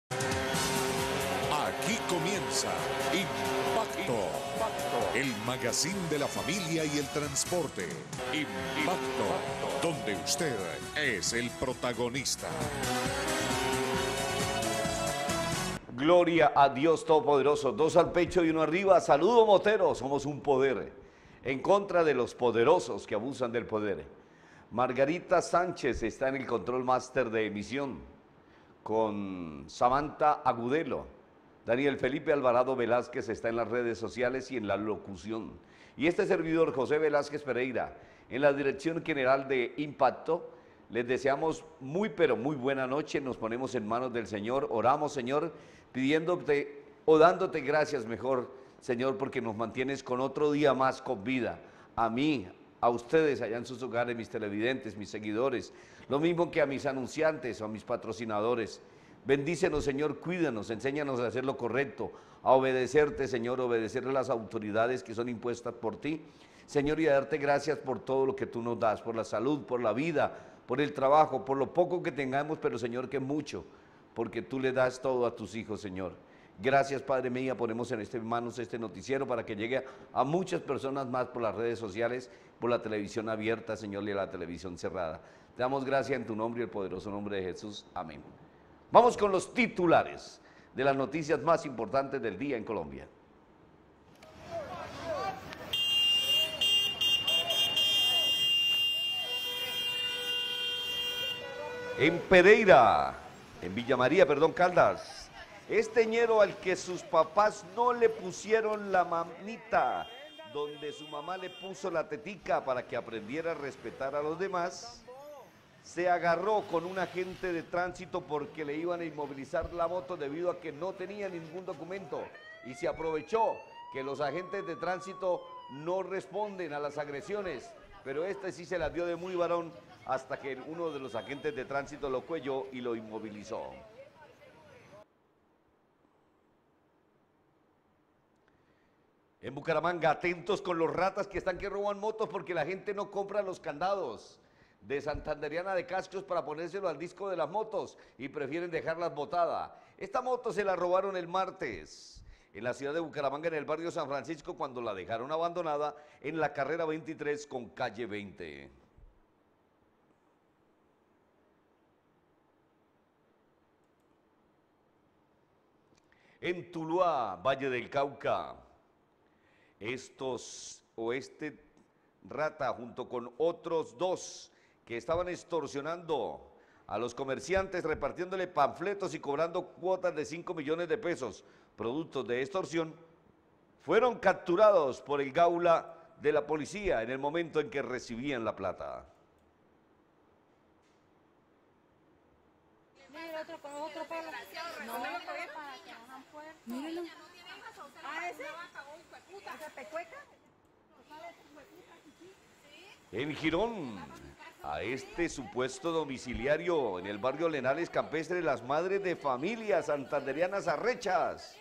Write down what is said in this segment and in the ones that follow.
Aquí comienza Impacto, el magazine de la familia y el transporte. Impacto, donde usted es el protagonista. Gloria a Dios Todopoderoso. Dos al pecho y uno arriba. Saludo, moteros. Somos un poder en contra de los poderosos que abusan del poder. Margarita Sánchez está en el control máster de emisión con Samantha Agudelo. Daniel Felipe Alvarado Velázquez está en las redes sociales y en la locución. Y este servidor, José Velázquez Pereira, en la dirección general de Impacto. Les deseamos muy pero muy buena noche. Nos ponemos en manos del Señor. Oramos, Señor, pidiéndote o dándote gracias mejor, Señor, porque nos mantienes con otro día más con vida. A mí, a ustedes allá en sus hogares, mis televidentes, mis seguidores, lo mismo que a mis anunciantes o a mis patrocinadores. Bendícenos, Señor, cuídanos, enséñanos a hacer lo correcto, a obedecerte, Señor, obedecer a las autoridades que son impuestas por ti, Señor, y a darte gracias por todo lo que tú nos das, por la salud, por la vida, por el trabajo, por lo poco que tengamos, pero, Señor, que mucho, porque tú le das todo a tus hijos, Señor. Gracias, Padre mío, ponemos en manos este noticiero para que llegue a muchas personas más por las redes sociales, por la televisión abierta, Señor, y a la televisión cerrada. Te damos gracias en tu nombre y el poderoso nombre de Jesús. Amén. Vamos con los titulares de las noticias más importantes del día en Colombia. En Pereira, en Villa María, Caldas, este ñero al que sus papás no le pusieron la mamita, donde su mamá le puso la tetica para que aprendiera a respetar a los demás, se agarró con un agente de tránsito porque le iban a inmovilizar la moto debido a que no tenía ningún documento y se aprovechó que los agentes de tránsito no responden a las agresiones, pero este sí se las dio de muy varón hasta que uno de los agentes de tránsito lo cuelló y lo inmovilizó. En Bucaramanga, atentos con los ratas que están que roban motos porque la gente no compra los candados de Santanderiana de cascos para ponérselo al disco de las motos y prefieren dejarlas botadas. Esta moto se la robaron el martes en la ciudad de Bucaramanga, en el barrio San Francisco, cuando la dejaron abandonada en la carrera 23 con calle 20. En Tuluá, Valle del Cauca, este rata junto con otros dos que estaban extorsionando a los comerciantes, repartiéndole panfletos y cobrando cuotas de 5 millones de pesos, productos de extorsión, fueron capturados por el Gaula de la policía en el momento en que recibían la plata. Mira, otro con otro palo. No me lo pegué para que hagan fuerte. Míralo. ¿Esa pecueca? En Girón, a este supuesto domiciliario en el barrio Lenales Campestre, las madres de familia santanderianas arrechas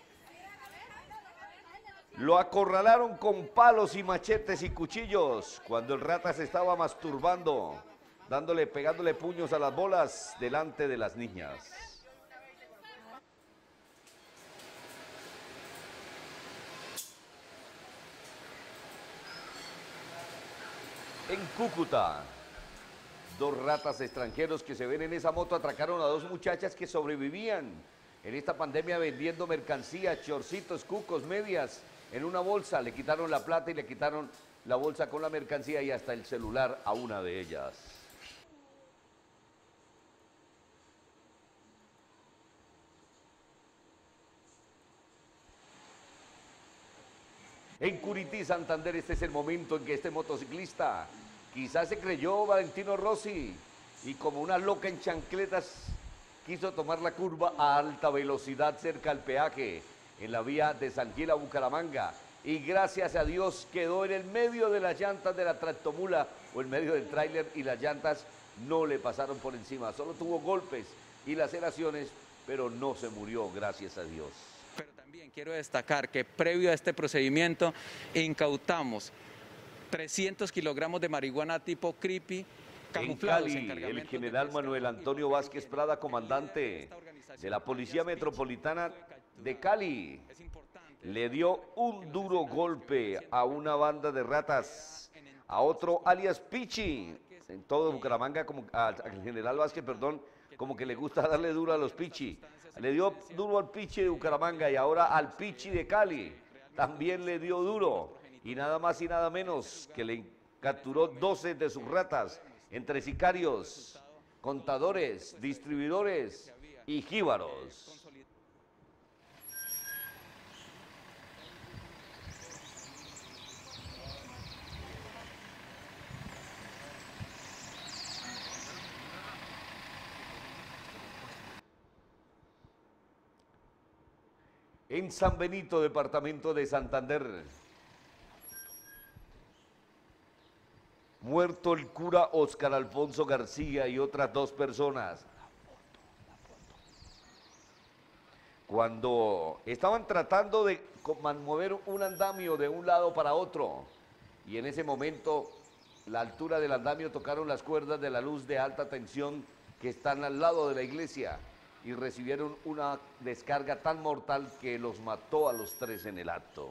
lo acorralaron con palos y machetes y cuchillos cuando el rata se estaba masturbando, pegándole puños a las bolas delante de las niñas. En Cúcuta, dos ratas extranjeros que se ven en esa moto atracaron a dos muchachas que sobrevivían en esta pandemia vendiendo mercancía, chorcitos, cucos, medias, en una bolsa. Le quitaron la plata y le quitaron la bolsa con la mercancía y hasta el celular a una de ellas. En Curití, Santander, este es el momento en que este motociclista quizás se creyó Valentino Rossi y como una loca en chancletas quiso tomar la curva a alta velocidad cerca al peaje en la vía de San Gil a Bucaramanga y gracias a Dios quedó en el medio de las llantas de la tractomula o en medio del tráiler y las llantas no le pasaron por encima, solo tuvo golpes y laceraciones, pero no se murió, gracias a Dios. Pero también quiero destacar que previo a este procedimiento incautamos 300 kilogramos de marihuana tipo creepy camuflados en Cali, el general Manuel Antonio Vázquez Prada, comandante de la Policía Metropolitana de Cali le dio un duro golpe a una banda de ratas, a otro alias Pichi. En todo Bucaramanga, como al general Vázquez, perdón, como que le gusta darle duro a los Pichi. Le dio duro al Pichi de Bucaramanga y ahora al Pichi de Cali también le dio duro. Y nada más y nada menos que le capturó 12 de sus ratas, entre sicarios, contadores, distribuidores y jíbaros. En San Benito, departamento de Santander, muerto el cura Óscar Alfonso García y otras 2 personas. Cuando estaban tratando de mover un andamio de un lado para otro, y en ese momento la altura del andamio tocaron las cuerdas de la luz de alta tensión que están al lado de la iglesia, y recibieron una descarga tan mortal que los mató a los 3 en el acto.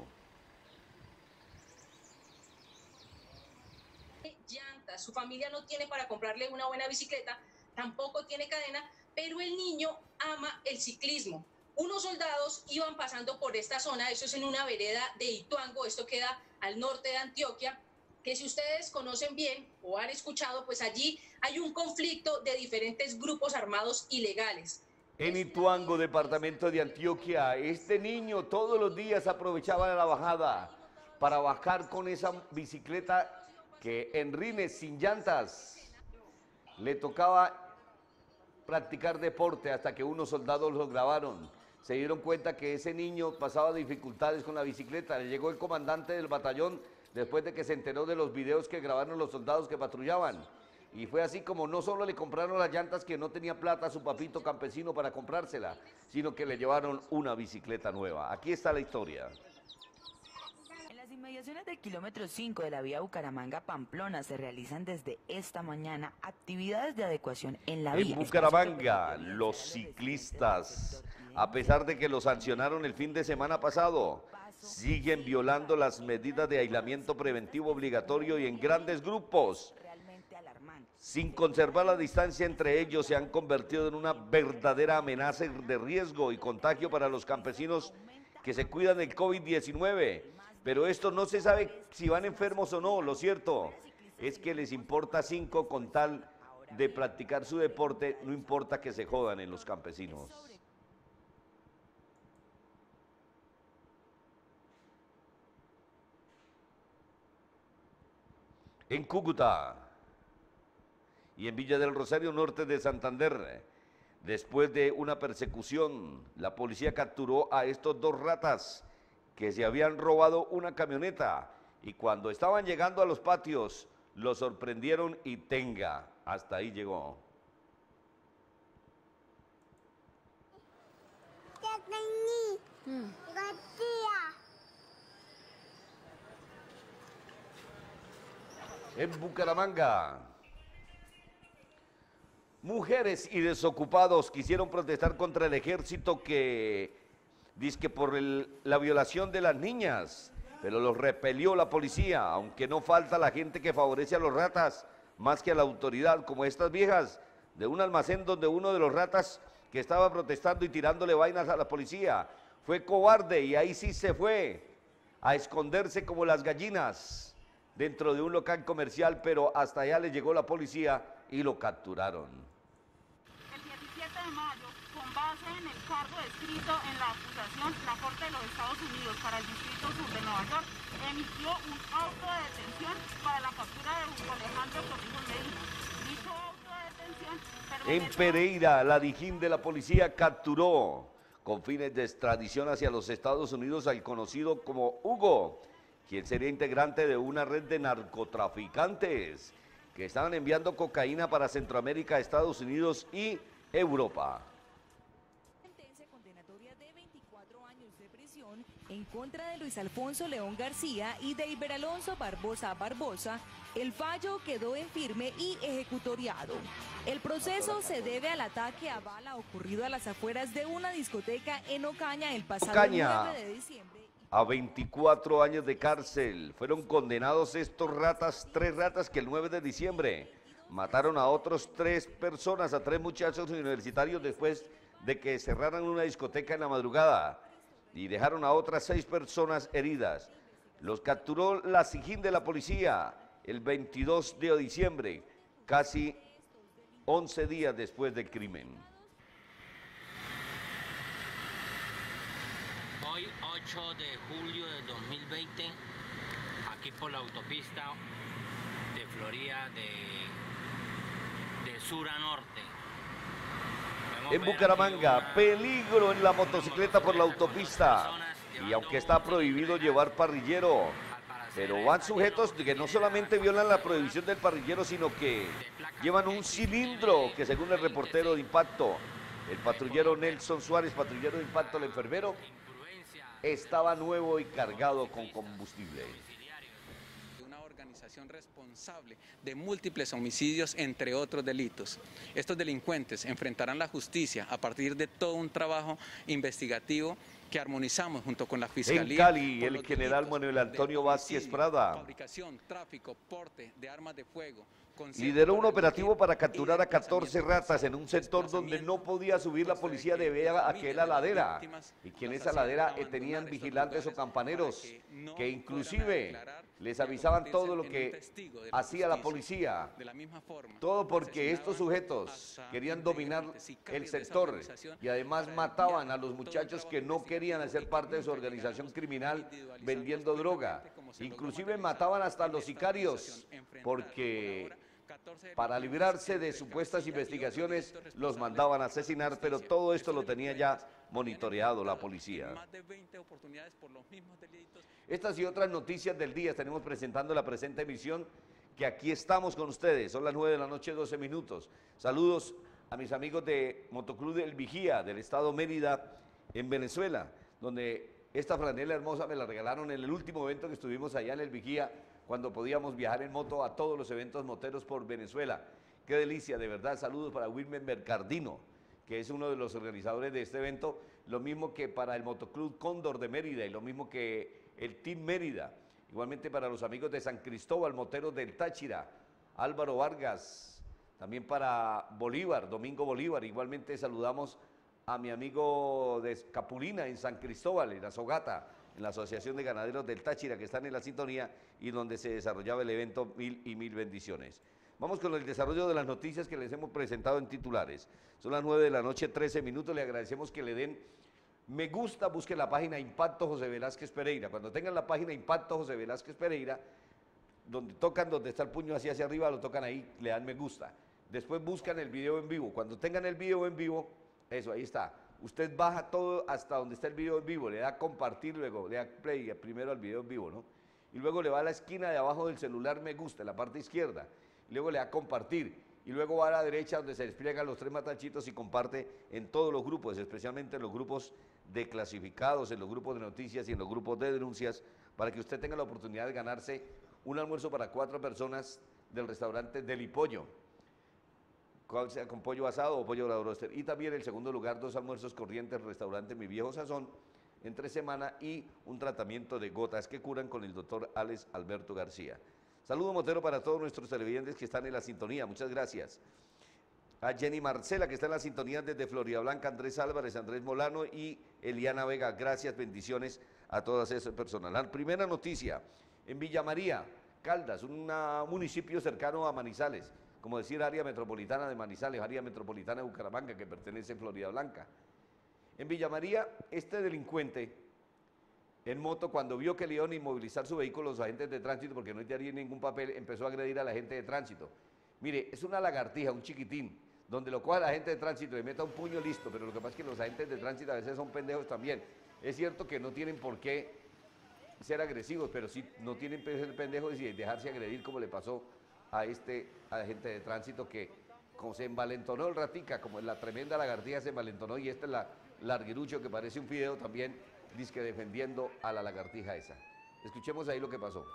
Llantas, su familia no tiene para comprarle una buena bicicleta, tampoco tiene cadena, pero el niño ama el ciclismo. Unos soldados iban pasando por esta zona, eso es en una vereda de Ituango, esto queda al norte de Antioquia, que si ustedes conocen bien o han escuchado, pues allí hay un conflicto de diferentes grupos armados ilegales. En Ituango, departamento de Antioquia, este niño todos los días aprovechaba la bajada para bajar con esa bicicleta que en rines sin llantas le tocaba practicar deporte hasta que unos soldados lo grabaron. Se dieron cuenta que ese niño pasaba dificultades con la bicicleta. Le llegó el comandante del batallón después de que se enteró de los videos que grabaron los soldados que patrullaban. Y fue así como no solo le compraron las llantas, que no tenía plata a su papito campesino para comprársela, sino que le llevaron una bicicleta nueva. Aquí está la historia. En las inmediaciones del kilómetro 5 de la vía Bucaramanga-Pamplona se realizan desde esta mañana actividades de adecuación en la vía. En Bucaramanga, los ciclistas, a pesar de que los sancionaron el fin de semana pasado, siguen violando las medidas de aislamiento preventivo obligatorio y en grandes grupos. Sin conservar la distancia entre ellos, se han convertido en una verdadera amenaza de riesgo y contagio para los campesinos que se cuidan del COVID-19. Pero esto no se sabe si van enfermos o no. Lo cierto es que les importa 5 con tal de practicar su deporte, no importa que se jodan en los campesinos. En Cúcuta y en Villa del Rosario, norte de Santander, después de una persecución, la policía capturó a estos 2 ratas que se habían robado una camioneta, y cuando estaban llegando a los patios, los sorprendieron y tenga, hasta ahí llegó. En Bucaramanga, mujeres y desocupados quisieron protestar contra el ejército que dizque por la violación de las niñas, pero los repelió la policía, aunque no falta la gente que favorece a los ratas más que a la autoridad, como estas viejas de un almacén donde uno de los ratas que estaba protestando y tirándole vainas a la policía fue cobarde y ahí sí se fue a esconderse como las gallinas dentro de un local comercial, pero hasta allá le llegó la policía y lo capturaron. El 17 de mayo, con base en el cargo escrito en la acusación, la Corte de los Estados Unidos para el Distrito Sur de Nueva York emitió un auto de detención para la captura de Hugo Alejandro Torrijos Medina. Dicho auto de detención En Pereira, la Dijín de la policía capturó con fines de extradición hacia los Estados Unidos al conocido como Hugo, quien sería integrante de una red de narcotraficantes que estaban enviando cocaína para Centroamérica, Estados Unidos y Europa. Sentencia condenatoria de 24 4 años de prisión en contra de Luis Alfonso León García y de Iber Alonso Barbosa Barbosa, el fallo quedó en firme y ejecutoriado. El proceso se debe al ataque a bala ocurrido a las afueras de una discoteca en Ocaña el pasado 9 de diciembre. A 24 años de cárcel fueron condenados estos ratas, 3 ratas que el 9 de diciembre mataron a otros 3 personas, a 3 muchachos universitarios después de que cerraran una discoteca en la madrugada y dejaron a otras 6 personas heridas. Los capturó la SIJIN de la policía el 22 de diciembre, casi 11 días después del crimen. Hoy, 8 de julio de 2020, aquí por la autopista de Florida, de sur a norte. En Bucaramanga, peligro en la motocicleta por la autopista. Y aunque está prohibido llevar parrillero, pero van sujetos que no solamente violan la prohibición del parrillero, sino que llevan un cilindro que, según el reportero de Impacto, el patrullero Nelson Suárez, patrullero de Impacto, el enfermero, estaba nuevo y cargado con combustible. Una organización responsable de múltiples homicidios, entre otros delitos. Estos delincuentes enfrentarán la justicia a partir de todo un trabajo investigativo que armonizamos junto con la Fiscalía. En Cali, el general Manuel Antonio Vázquez Prada fabricación, tráfico, porte de armas de fuego. Lideró un operativo para capturar a 14 ratas en un sector donde no podía subir la policía debido a aquella ladera, y que en esa ladera tenían vigilantes o campaneros que inclusive les avisaban todo lo que hacía la policía, todo porque estos sujetos querían dominar el sector y además mataban a los muchachos que no querían hacer parte de su organización criminal vendiendo droga, inclusive mataban hasta a los sicarios porque para librarse de supuestas investigaciones los mandaban a asesinar, pero todo esto lo tenía ya monitoreado la policía. Estas y otras noticias del día estaremos presentando en la presente emisión, que aquí estamos con ustedes. Son las 9 de la noche, 12 minutos. Saludos a mis amigos de Motoclub del Vigía, del estado Mérida, en Venezuela, donde esta franela hermosa me la regalaron en el último evento que estuvimos allá en el Vigía, cuando podíamos viajar en moto a todos los eventos moteros por Venezuela. Qué delicia, de verdad. Saludos para Wilmer Mercardino, que es uno de los organizadores de este evento, lo mismo que para el Motoclub Cóndor de Mérida y lo mismo que el Team Mérida. Igualmente para los amigos de San Cristóbal, moteros del Táchira, Álvaro Vargas, también para Bolívar, Domingo Bolívar. Igualmente saludamos a mi amigo de Capulina en San Cristóbal, en Azogata, en la Asociación de Ganaderos del Táchira, que están en la sintonía y donde se desarrollaba el evento. Mil y mil bendiciones. Vamos con el desarrollo de las noticias que les hemos presentado en titulares. Son las 9 de la noche, 13 minutos. Le agradecemos que le den me gusta, busquen la página Impacto José Velázquez Pereira. Cuando tengan la página Impacto José Velázquez Pereira, donde está el puño hacia arriba, lo tocan ahí, le dan me gusta. Después buscan el video en vivo. Cuando tengan el video en vivo, eso, ahí está. Usted baja todo hasta donde está el video en vivo, le da compartir, luego le da play primero al video en vivo, ¿no? Y luego le va a la esquina de abajo del celular me gusta, en la parte izquierda, y luego le da compartir, y luego va a la derecha donde se despliegan los 3 matachitos y comparte en todos los grupos, especialmente en los grupos de clasificados, en los grupos de noticias y en los grupos de denuncias, para que usted tenga la oportunidad de ganarse un almuerzo para 4 personas del restaurante Delipollo, sea con pollo asado o pollo a la broster. Y también el segundo lugar, 2 almuerzos corrientes, restaurante Mi Viejo Sazón, entre semana, y un tratamiento de gotas que curan con el doctor Alex Alberto García. Saludo motero para todos nuestros televidentes que están en la sintonía, muchas gracias. A Jenny Marcela, que está en la sintonía desde Florida Blanca, Andrés Álvarez, Andrés Molano y Eliana Vega, gracias, bendiciones a todas esas personas. La primera noticia, en Villa María, Caldas, un municipio cercano a Manizales, como decir área metropolitana de Manizales, área metropolitana de Bucaramanga, que pertenece a Florida Blanca. En Villa María, este delincuente en moto, cuando vio que le iban a inmovilizar su vehículo los agentes de tránsito porque no tenía ningún papel, empezó a agredir a la gente de tránsito. Mire, es una lagartija, un chiquitín, donde lo coja la gente de tránsito, le meta un puño, listo, pero lo que pasa es que los agentes de tránsito a veces son pendejos también. Es cierto que no tienen por qué ser agresivos, pero sí no tienen que ser pendejos y dejarse agredir como le pasó a la gente de tránsito, que como se envalentonó el ratica, como la tremenda lagartija se envalentonó, y esta es larguirucho que parece un fideo también, dizque defendiendo a la lagartija esa. Escuchemos ahí lo que pasó.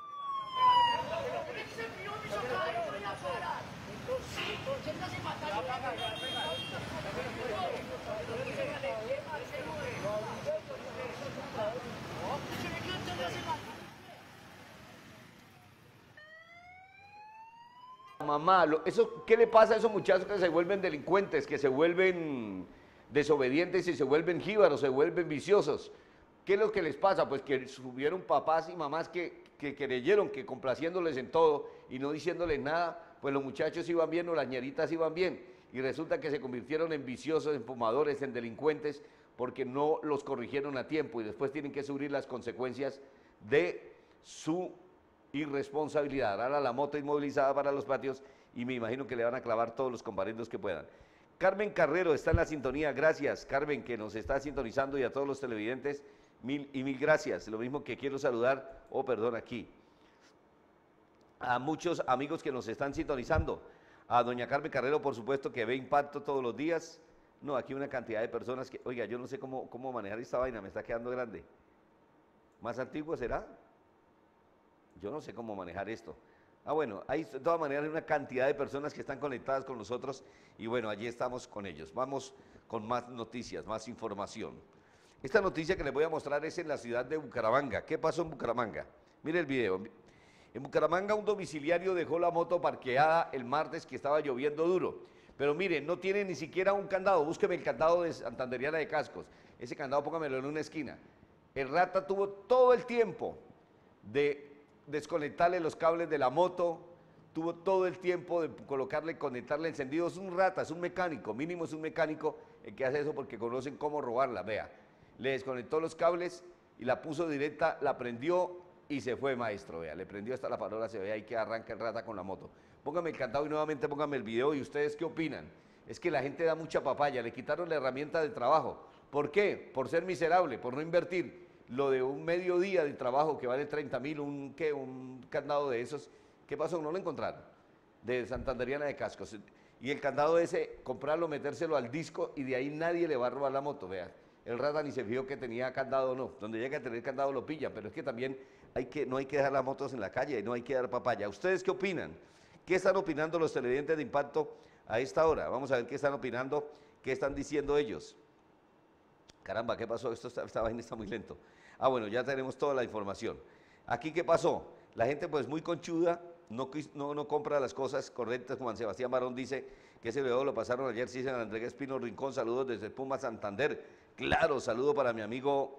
Mamá, ¿qué le pasa a esos muchachos que se vuelven delincuentes, que se vuelven desobedientes y se vuelven jíbaros, se vuelven viciosos? ¿Qué es lo que les pasa? Pues que subieron papás y mamás que creyeron que complaciéndoles en todo y no diciéndoles nada, pues los muchachos iban bien o las ñeritas iban bien. Y resulta que se convirtieron en viciosos, en fumadores, en delincuentes, porque no los corrigieron a tiempo y después tienen que sufrir las consecuencias de su irresponsabilidad. Ahora la moto inmovilizada para los patios y me imagino que le van a clavar todos los comparendos que puedan. Carmen Carrero está en la sintonía, gracias Carmen que nos está sintonizando y a todos los televidentes, mil gracias. Lo mismo que quiero saludar, aquí, a muchos amigos que nos están sintonizando, a doña Carmen Carrero por supuesto que ve Impacto todos los días, no, aquí una cantidad de personas que, oiga, yo no sé cómo manejar esta vaina, me está quedando grande. ¿Más antiguo será? Yo no sé cómo manejar esto. Bueno, hay de todas maneras una cantidad de personas que están conectadas con nosotros y bueno, allí estamos con ellos. Vamos con más noticias, más información. Esta noticia que les voy a mostrar es en la ciudad de Bucaramanga. ¿Qué pasó en Bucaramanga? Mire el video. En Bucaramanga un domiciliario dejó la moto parqueada el martes que estaba lloviendo duro. Pero miren, no tiene ni siquiera un candado. Búsqueme el candado de Santanderiana de Cascos. Ese candado póngamelo en una esquina. El rata tuvo todo el tiempo de desconectarle los cables de la moto, tuvo todo el tiempo de conectarle encendidos. Es un rata, es un mecánico, mínimo es un mecánico el que hace eso porque conocen cómo robarla, vea. Le desconectó los cables y la puso directa, la prendió y se fue, maestro, vea. Le prendió hasta la farola, se ve ahí que arranca el rata con la moto. Póngame el candado y nuevamente póngame el video y ustedes qué opinan. Es que la gente da mucha papaya, le quitaron la herramienta de trabajo. ¿Por qué? Por ser miserable, por no invertir. Lo de un mediodía de trabajo que vale 30.000, un candado de esos, ¿qué pasó? No lo encontraron, de Santanderiana de Cascos. Y el candado ese, comprarlo, metérselo al disco y de ahí nadie le va a robar la moto, vea. El rata ni se fijó que tenía candado o no, donde llega a tener candado lo pilla, pero es que también no hay que dejar las motos en la calle y no hay que dar papaya. ¿Ustedes qué opinan? ¿Qué están opinando los televidentes de Impacto a esta hora? Vamos a ver qué están opinando, qué están diciendo ellos. Caramba, ¿qué pasó? Esta vaina está muy lento. Bueno, ya tenemos toda la información. Aquí, ¿qué pasó? La gente pues muy conchuda, no compra las cosas correctas, como Juan Sebastián Barón dice, que ese video lo pasaron ayer, sí, San Andrés Espino Rincón, saludos desde Puma Santander. Claro, saludo para mi amigo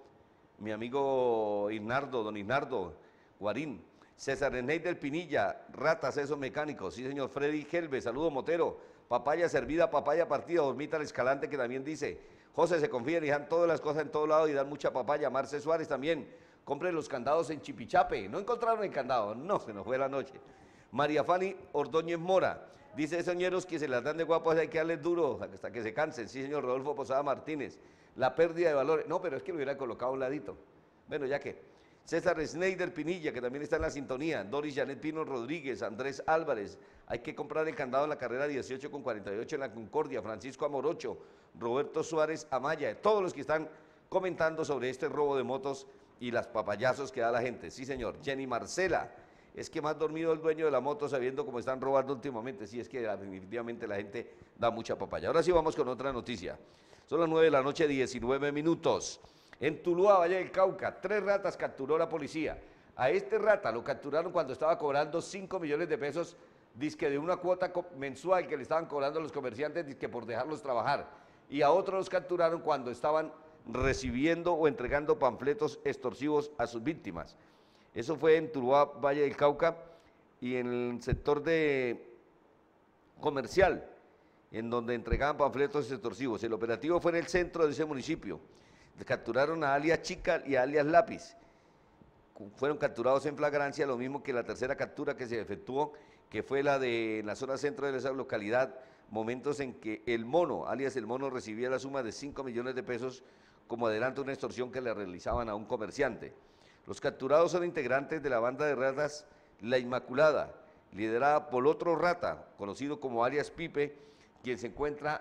Ignardo, don Ignardo Guarín. César René del Pinilla, ratas esos mecánicos, sí señor. Freddy Gelbe, saludo Motero. Papaya servida, papaya partida, Dormita el Escalante que también dice... José, se confían y dan todas las cosas en todo lado y dan mucha papaya. Marce Suárez también, compren los candados en Chipichape. No encontraron el candado, no, se nos fue la noche. María Fanny Ordóñez Mora, dice, señores que se las dan de guapos hay que darles duro hasta que se cansen. Sí, señor. Rodolfo Posada Martínez, la pérdida de valores. No, pero es que lo hubiera colocado a un ladito. Bueno, ya que. César Schneider Pinilla, que también está en la sintonía. Doris Janet Pino Rodríguez, Andrés Álvarez. Hay que comprar el candado en la carrera 18 con 48 en la Concordia. Francisco Amorocho, Roberto Suárez Amaya, todos los que están comentando sobre este robo de motos y las papayazos que da la gente. Sí, señor. Jenny Marcela, es que más dormido el dueño de la moto sabiendo cómo están robando últimamente. Sí, es que definitivamente la gente da mucha papaya. Ahora sí vamos con otra noticia. Son las 9 de la noche, 19 minutos. En Tuluá, Valle del Cauca, 3 ratas capturó la policía. A este rata lo capturaron cuando estaba cobrando 5 millones de pesos, dizque de una cuota mensual que le estaban cobrando a los comerciantes, dizque por dejarlos trabajar. Y a otros los capturaron cuando estaban recibiendo o entregando panfletos extorsivos a sus víctimas. Eso fue en Tuluá, Valle del Cauca, y en el sector de comercial, en donde entregaban panfletos extorsivos. El operativo fue en el centro de ese municipio. Capturaron a alias Chica y a alias Lápiz. Fueron capturados en flagrancia, lo mismo que la tercera captura que se efectuó, que fue la de en la zona centro de esa localidad, momentos en que el Mono, alias el Mono, recibía la suma de 5 millones de pesos como adelanto a una extorsión que le realizaban a un comerciante. Los capturados son integrantes de la banda de ratas La Inmaculada, liderada por otro rata, conocido como alias Pipe, quien se encuentra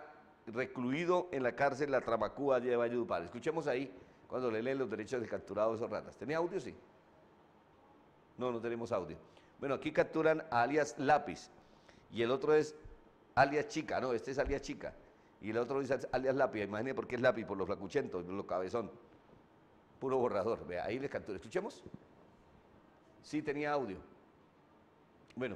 recluido en la cárcel La Tramacúa de Valledupar. Escuchemos ahí cuando le leen los derechos de capturados esos ratas. ¿Tenía audio? Sí. No tenemos audio. Bueno, aquí capturan a alias Lápiz y el otro es alias Chica. No, este es alias Chica y el otro es alias Lápiz. Imagínense por qué es Lápiz, por los flacuchentos, por los cabezón. Puro borrador. Vea, ahí les captura. ¿Escuchemos? Sí, tenía audio. Bueno.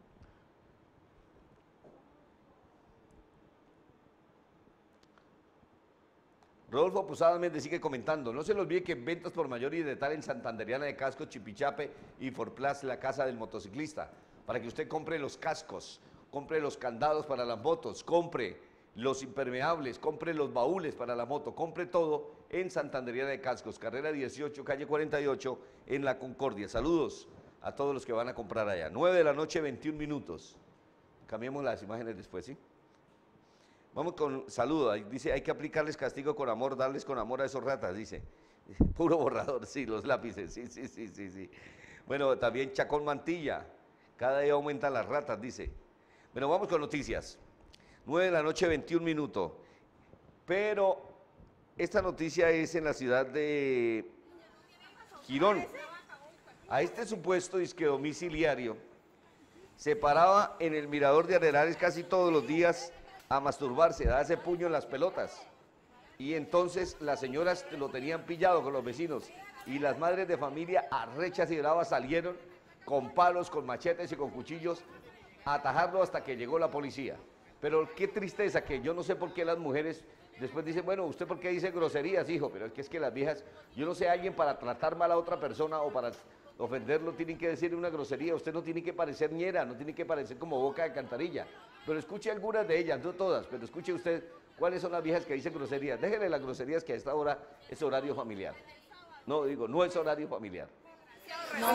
Rodolfo Posada Méndez sigue comentando, no se le olvide que en ventas por mayor y de tal en Santanderiana de Cascos, Chipichape y Forplas, la casa del motociclista, para que usted compre los cascos, compre los candados para las motos, compre los impermeables, compre los baúles para la moto, compre todo en Santanderiana de Cascos, carrera 18, calle 48, en La Concordia. Saludos a todos los que van a comprar allá. 9 de la noche, 21 minutos. Cambiemos las imágenes después, ¿sí? Vamos con saludo, dice, hay que aplicarles castigo con amor, darles con amor a esos ratas, dice. Puro borrador, sí, los lápices, sí. Bueno, también Chacón Mantilla, cada día aumentan las ratas, dice. Bueno, vamos con noticias. 9 de la noche, 21 minutos. Pero esta noticia es en la ciudad de Girón. A este supuesto disque domiciliario se paraba en el mirador de Arenales casi todos los días a masturbarse, a darse puño en las pelotas. Y entonces las señoras lo tenían pillado con los vecinos y las madres de familia arrechas y bravas salieron con palos, con machetes y con cuchillos a atajarlo hasta que llegó la policía. Pero qué tristeza que yo no sé por qué las mujeres después dicen, bueno, ¿usted por qué dice groserías, hijo? Pero es que las viejas, yo no sé, alguien para tratar mal a otra persona o para ofenderlo tienen que decir una grosería, usted no tiene que parecer ñera, no tiene que parecer como boca de cantarilla, pero escuche algunas de ellas, no todas, pero escuche usted cuáles son las viejas que dicen groserías, déjenle las groserías que a esta hora es horario familiar, no digo, no es horario familiar. No,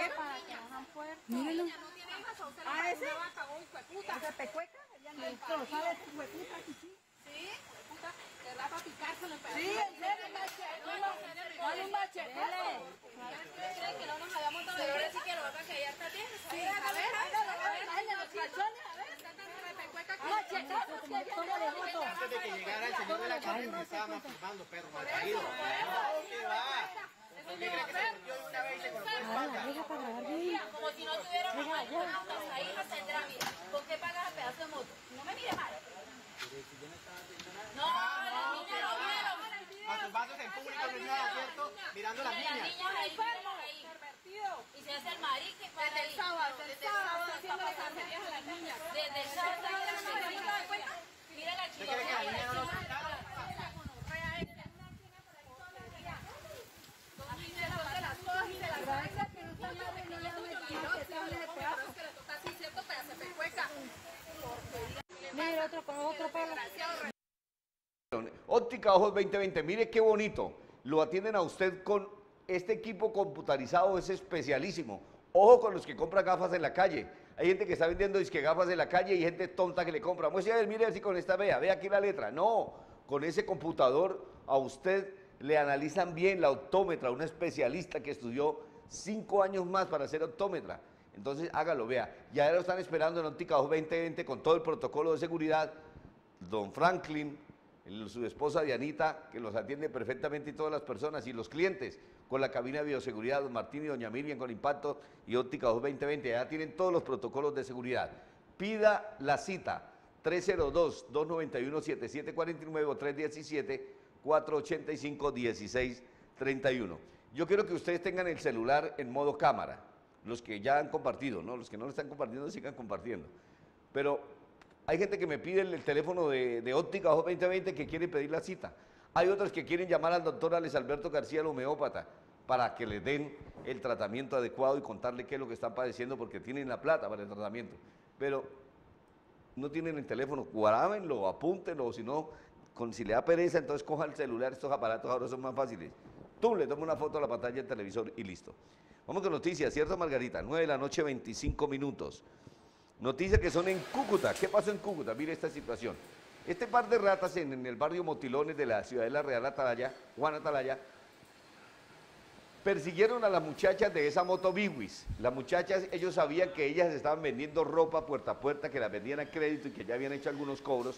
míralo. Ah, ese ese pecueca, no sale ese hueputa aquí, sí. Sí, puta, te da para picárselo, pero. Sí, en serio, dale un machete. ¿Creen que no nos habíamos dado? Pero ahora sí que lo van a caer hasta 10. Sí, a ver, los calzones, a ver. Antes de que llegara el señor de la cadena, estábamos filmando, perro malparido. ¿Qué va? ¿Qué crees que se metió de una vez y se cortó la espalda? Como si no tuviéramos hasta ahí no tendrá vida. ¿Por qué pagas el pedazo de moto? No me mires mal. No, las niñas no vieron. Masturbándose en público, no es nada, ¿cierto? Mirando a las niñas. Las niñas ahí, y se hace el marique. Desde el sábado, haciendo las groserías a las niñas. Desde el sábado, mira la chica. ¿Usted quiere que la niña no lo soltara? Mira otro con otro pelo. Óptica Ojos 2020, mire qué bonito, lo atienden a usted con este equipo computarizado, es especialísimo. Ojo con los que compran gafas en la calle, hay gente que está vendiendo disque gafas en la calle y gente tonta que le compra. Muestre a ver, mire así con esta, vea aquí la letra. No, con ese computador a usted le analizan bien la optómetra, una especialista que estudió 5 años más para ser optómetra. Entonces hágalo, vea, ya lo están esperando en Óptica Ojos 2020 con todo el protocolo de seguridad, don Franklin, su esposa Dianita, que los atiende perfectamente, y todas las personas y los clientes con la cabina de bioseguridad, don Martín y doña Miriam con Impacto y Óptica 2020, ya tienen todos los protocolos de seguridad. Pida la cita 302-291-7749 o 317-485-1631. Yo quiero que ustedes tengan el celular en modo cámara, los que ya han compartido, ¿no? Los que no lo están compartiendo sigan compartiendo, pero hay gente que me pide el teléfono de Óptica Ojos 2020 que quiere pedir la cita. Hay otros que quieren llamar al doctor Alex Alberto García, el homeópata, para que le den el tratamiento adecuado y contarle qué es lo que están padeciendo, porque tienen la plata para el tratamiento. Pero no tienen el teléfono, guárdamenlo, apúntenlo, o si no, si le da pereza, entonces coja el celular, estos aparatos ahora son más fáciles. Tú le tomas una foto a la pantalla del televisor y listo. Vamos con noticias, ¿cierto, Margarita? 9 de la noche, 25 minutos. Noticias que son en Cúcuta. ¿Qué pasó en Cúcuta? Mire esta situación. Este par de ratas en el barrio Motilones de la Ciudadela Real Atalaya, Juan Atalaya, persiguieron a las muchachas de esa moto Biwis. Las muchachas, ellos sabían que ellas estaban vendiendo ropa puerta a puerta, que las vendían a crédito y que ya habían hecho algunos cobros,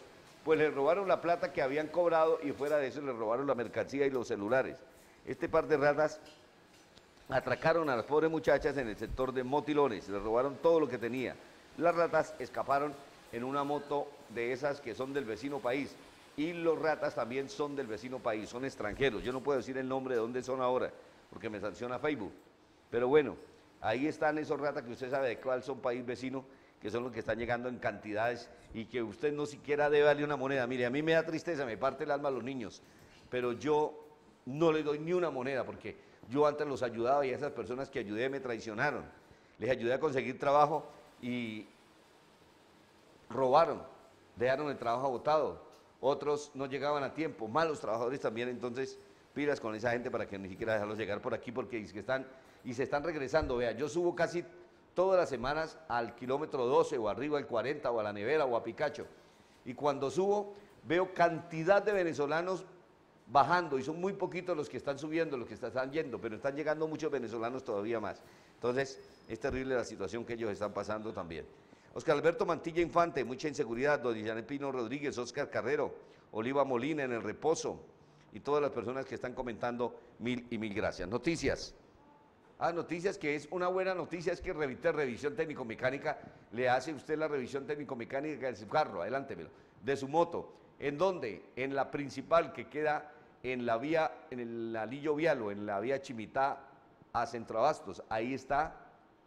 pues le robaron la plata que habían cobrado y fuera de eso le robaron la mercancía y los celulares. Este par de ratas atracaron a las pobres muchachas en el sector de Motilones, le robaron todo lo que tenía. Las ratas escaparon en una moto de esas que son del vecino país y los ratas también son del vecino país, son extranjeros. Yo no puedo decir el nombre de dónde son ahora porque me sanciona Facebook, pero bueno, ahí están esos ratas que usted sabe de cuál son país vecino, que son los que están llegando en cantidades y que usted no siquiera debe darle una moneda. Mire, a mí me da tristeza, me parte el alma a los niños, pero yo no le doy ni una moneda porque yo antes los ayudaba y a esas personas que ayudé me traicionaron. Les ayudé a conseguir trabajo y robaron, dejaron el trabajo botado. Otros no llegaban a tiempo, malos trabajadores también, entonces pilas con esa gente para que ni siquiera dejarlos llegar por aquí porque es que están y se están regresando. Vea, yo subo casi todas las semanas al kilómetro 12 o arriba al 40 o a La Nevera o a Picacho y cuando subo veo cantidad de venezolanos bajando y son muy poquitos los que están subiendo, los que están yendo, pero están llegando muchos venezolanos todavía más. Entonces es terrible la situación que ellos están pasando también. Oscar Alberto Mantilla Infante, mucha inseguridad, don Janet Pino Rodríguez, Oscar Carrero, Oliva Molina en el reposo y todas las personas que están comentando, mil y mil gracias. Noticias. Noticias que es una buena noticia, es que Reviter Revisión Técnico-Mecánica le hace usted la revisión técnico-mecánica de su carro, adelántemelo, de su moto. ¿En dónde? En la principal que queda en la vía, en el Alillo Vialo, en la vía Chimitá a Centro Abastos. Ahí está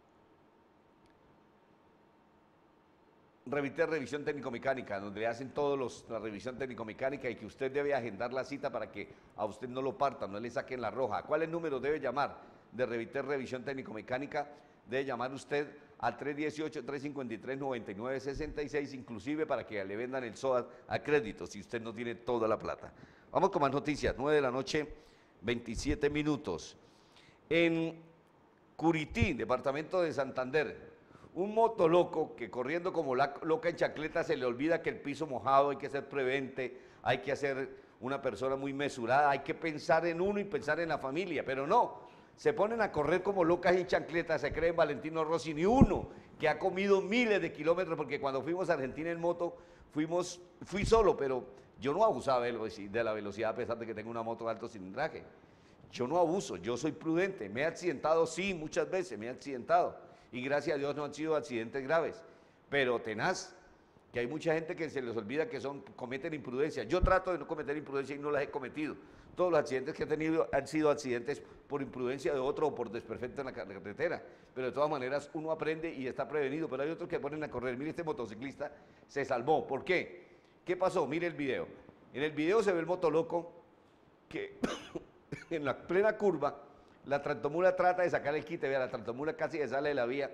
Reviter Revisión Técnico-Mecánica, donde le hacen todos la revisión técnico-mecánica y que usted debe agendar la cita para que a usted no lo partan, no le saquen la roja. ¿Cuál es el número debe llamar de Reviter Revisión Técnico-Mecánica? Debe llamar usted al 318-353-9966, inclusive para que le vendan el SOAT a crédito si usted no tiene toda la plata. Vamos con más noticias, 9 de la noche, 27 minutos. En Curití, departamento de Santander, un moto loco que corriendo como loca en chancleta se le olvida que el piso mojado hay que ser prevente, hay que ser una persona muy mesurada, hay que pensar en uno y pensar en la familia, pero no, se ponen a correr como locas en chancleta, se creen Valentino Rossi, ni uno que ha comido miles de kilómetros, porque cuando fuimos a Argentina en moto, fui solo, pero yo no abusaba de la velocidad a pesar de que tengo una moto de alto cilindraje. Yo no abuso, yo soy prudente, me he accidentado, sí, muchas veces me he accidentado, y gracias a Dios no han sido accidentes graves, pero tenaz, que hay mucha gente que se les olvida que cometen imprudencia. Yo trato de no cometer imprudencia y no las he cometido. Todos los accidentes que he tenido han sido accidentes por imprudencia de otro o por desperfecto en la carretera, pero de todas maneras uno aprende y está prevenido, pero hay otros que ponen a correr. Mire, este motociclista se salvó. ¿Por qué? ¿Qué pasó? Mire el video. En el video se ve el motoloco que en la plena curva la tractomula trata de sacar el quite, vea, la tractomula casi se sale de la vía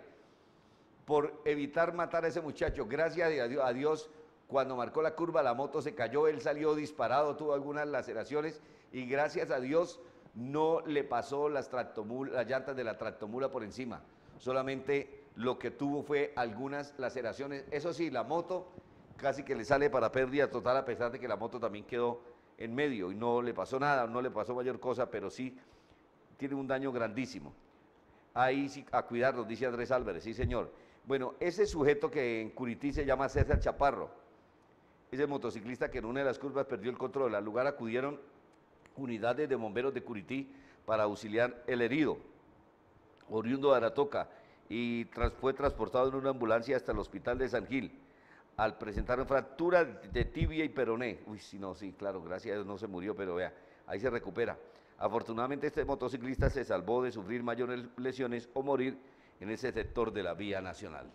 por evitar matar a ese muchacho. Gracias a Dios, cuando marcó la curva la moto se cayó, él salió disparado, tuvo algunas laceraciones y gracias a Dios no le pasó las llantas de la tractomula por encima, solamente lo que tuvo fue algunas laceraciones. Eso sí, la moto casi que le sale para pérdida total a pesar de que la moto también quedó en medio y no le pasó nada, no le pasó mayor cosa, pero sí tiene un daño grandísimo. Ahí sí, a cuidarlos, dice Andrés Álvarez, sí señor. Bueno, ese sujeto que en Curití se llama César Chaparro, es el motociclista que en una de las curvas perdió el control. Al lugar acudieron unidades de bomberos de Curití para auxiliar el herido, oriundo de Aratoca, y fue transportado en una ambulancia hasta el hospital de San Gil. Al presentar fractura de tibia y peroné, sí, claro, gracias a Dios no se murió, pero vea, ahí se recupera. Afortunadamente este motociclista se salvó de sufrir mayores lesiones o morir en ese sector de la vía nacional.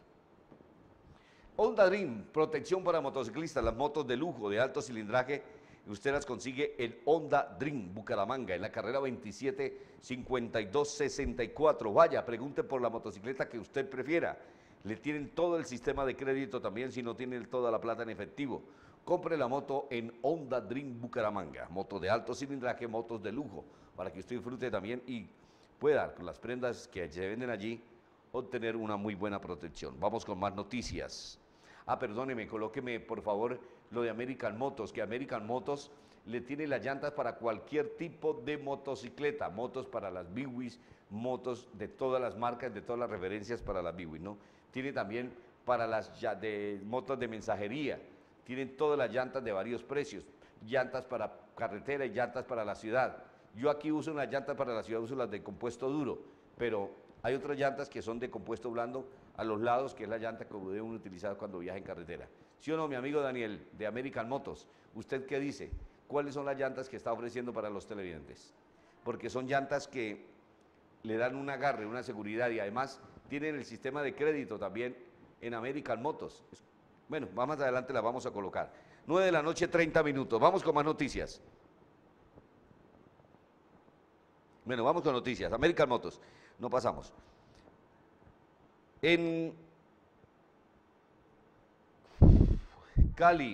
Honda Dream, protección para motociclistas, las motos de lujo, de alto cilindraje, usted las consigue en Honda Dream, Bucaramanga, en la carrera 275264. Vaya, pregunte por la motocicleta que usted prefiera. Le tienen todo el sistema de crédito también si no tiene toda la plata en efectivo. Compre la moto en Honda Dream Bucaramanga, moto de alto cilindraje, motos de lujo, para que usted disfrute también y pueda, con las prendas que se venden allí, obtener una muy buena protección. Vamos con más noticias. Perdóneme, colóqueme por favor lo de American Motos, que American Motos le tiene las llantas para cualquier tipo de motocicleta, motos para las Biwis, motos de todas las marcas, de todas las referencias para las Biwis, ¿no? Tiene también para las motos de mensajería, tienen todas las llantas de varios precios, llantas para carretera y llantas para la ciudad. Yo aquí uso unas llantas para la ciudad, uso las de compuesto duro, pero hay otras llantas que son de compuesto blando a los lados, que es la llanta que debe uno utilizar cuando viaja en carretera. ¿Sí o no, mi amigo Daniel, de American Motors? ¿Usted qué dice? ¿Cuáles son las llantas que está ofreciendo para los televidentes? Porque son llantas que le dan un agarre, una seguridad y además tienen el sistema de crédito también en American Motors. Bueno, más adelante las vamos a colocar. 9 de la noche, 30 minutos. Vamos con más noticias. Bueno, vamos con noticias. American Motors, no pasamos. En Cali,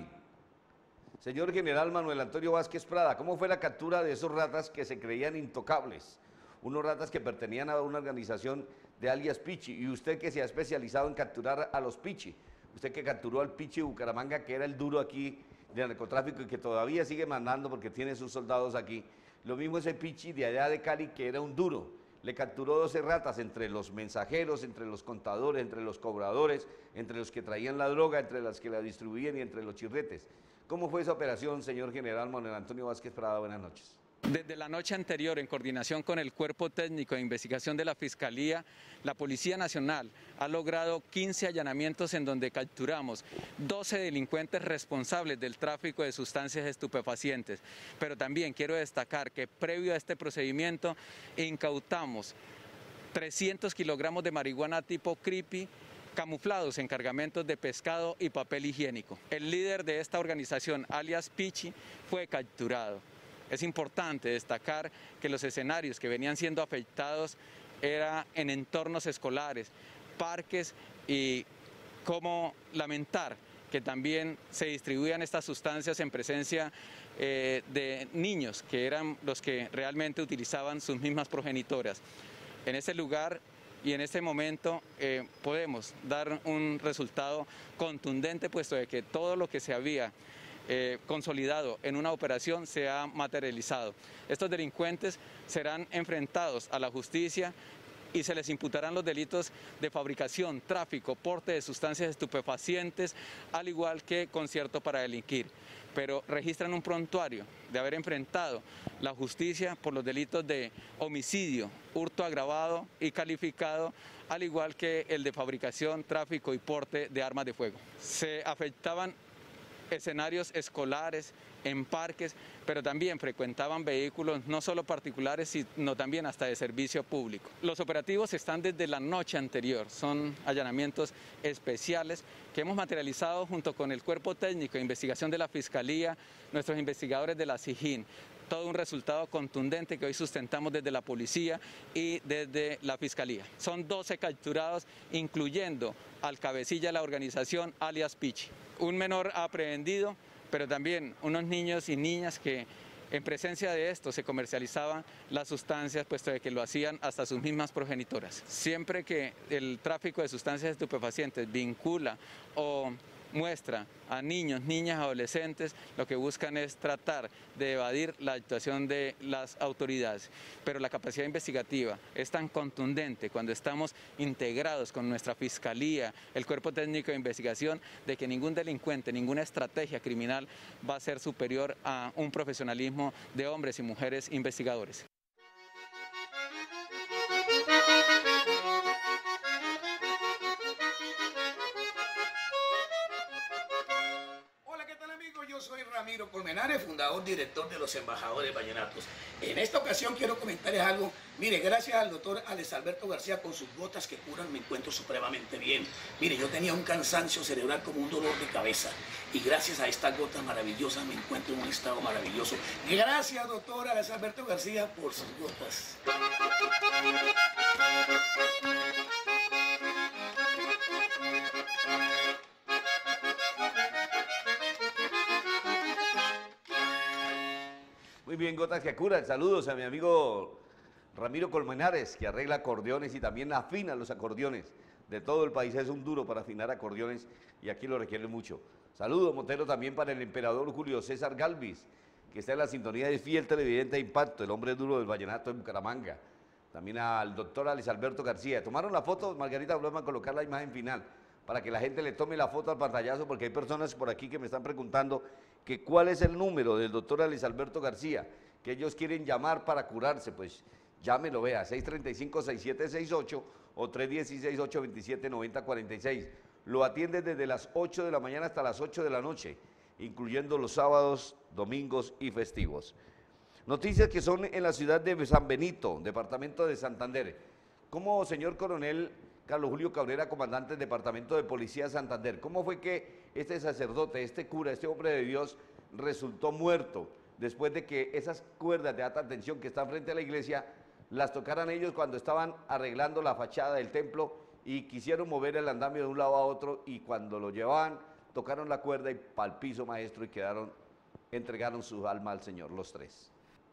señor general Manuel Antonio Vázquez Prada, ¿cómo fue la captura de esos ratas que se creían intocables? Unos ratas que pertenían a una organización de alias Pichi, y usted que se ha especializado en capturar a los Pichi, usted que capturó al Pichi de Bucaramanga, que era el duro aquí de narcotráfico y que todavía sigue mandando porque tiene sus soldados aquí. Lo mismo ese Pichi de allá de Cali, que era un duro, le capturó 12 ratas entre los mensajeros, entre los contadores, entre los cobradores, entre los que traían la droga, entre las que la distribuían y entre los chirretes. ¿Cómo fue esa operación, señor general Manuel Antonio Vázquez Prada? Buenas noches. Desde la noche anterior, en coordinación con el Cuerpo Técnico de Investigación de la Fiscalía, la Policía Nacional ha logrado 15 allanamientos en donde capturamos 12 delincuentes responsables del tráfico de sustancias estupefacientes. Pero también quiero destacar que previo a este procedimiento incautamos 300 kilogramos de marihuana tipo creepy, camuflados en cargamentos de pescado y papel higiénico. El líder de esta organización, alias Pichi, fue capturado. Es importante destacar que los escenarios que venían siendo afectados eran en entornos escolares, parques, y cómo lamentar que también se distribuían estas sustancias en presencia de niños, que eran los que realmente utilizaban sus mismas progenitoras. En ese lugar y en este momento podemos dar un resultado contundente, puesto de que todo lo que se había consolidado en una operación se ha materializado. Estos delincuentes serán enfrentados a la justicia y se les imputarán los delitos de fabricación, tráfico, porte de sustancias estupefacientes, al igual que concierto para delinquir. Pero registran un prontuario de haber enfrentado la justicia por los delitos de homicidio, hurto agravado y calificado, al igual que el de fabricación, tráfico y porte de armas de fuego. Se afectaban escenarios escolares, en parques, pero también frecuentaban vehículos no solo particulares, sino también hasta de servicio público. Los operativos están desde la noche anterior, son allanamientos especiales que hemos materializado junto con el Cuerpo Técnico de Investigación de la Fiscalía, nuestros investigadores de la SIJIN. Todo un resultado contundente que hoy sustentamos desde la policía y desde la fiscalía. Son 12 capturados, incluyendo al cabecilla de la organización, alias Pichi. Un menor aprehendido, pero también unos niños y niñas que en presencia de esto se comercializaban las sustancias, puesto de que lo hacían hasta sus mismas progenitoras. Siempre que el tráfico de sustancias estupefacientes vincula o muestra a niños, niñas, adolescentes, lo que buscan es tratar de evadir la actuación de las autoridades. Pero la capacidad investigativa es tan contundente cuando estamos integrados con nuestra Fiscalía, el Cuerpo Técnico de Investigación, de que ningún delincuente, ninguna estrategia criminal va a ser superior a un profesionalismo de hombres y mujeres investigadores. Yo soy Ramiro Colmenares, fundador, director de los Embajadores Vallenatos. En esta ocasión quiero comentarles algo. Mire, gracias al doctor Alex Alberto García con sus gotas que curan me encuentro supremamente bien. Mire, yo tenía un cansancio cerebral como un dolor de cabeza y gracias a estas gotas maravillosas me encuentro en un estado maravilloso. Gracias, doctor Alex Alberto García, por sus gotas. Muy bien, gotas que curan. Saludos a mi amigo Ramiro Colmenares, que arregla acordeones y también afina los acordeones de todo el país. Es un duro para afinar acordeones y aquí lo requiere mucho. Saludos, Montero, también para el emperador Julio César Galvis, que está en la sintonía de fiel televidente de Impacto, el hombre duro del vallenato en Bucaramanga. También al doctor Alex Alberto García. ¿Tomaron la foto? Margarita, volvemos a colocar la imagen final para que la gente le tome la foto al pantallazo, porque hay personas por aquí que me están preguntando que cuál es el número del doctor Alex Alberto García, que ellos quieren llamar para curarse. Pues llámelo, vea, 635-6768 o 316-827-9046. Lo atienden desde las 8 de la mañana hasta las 8 de la noche, incluyendo los sábados, domingos y festivos. Noticias que son en la ciudad de San Benito, departamento de Santander. ¿Cómo, señor coronel Carlos Julio Cabrera, comandante del Departamento de Policía de Santander, cómo fue que este sacerdote, este cura, este hombre de Dios resultó muerto después de que esas cuerdas de alta tensión que están frente a la iglesia las tocaran ellos cuando estaban arreglando la fachada del templo y quisieron mover el andamio de un lado a otro, y cuando lo llevaban tocaron la cuerda y pa'l piso, maestro, y entregaron su alma al Señor, los tres?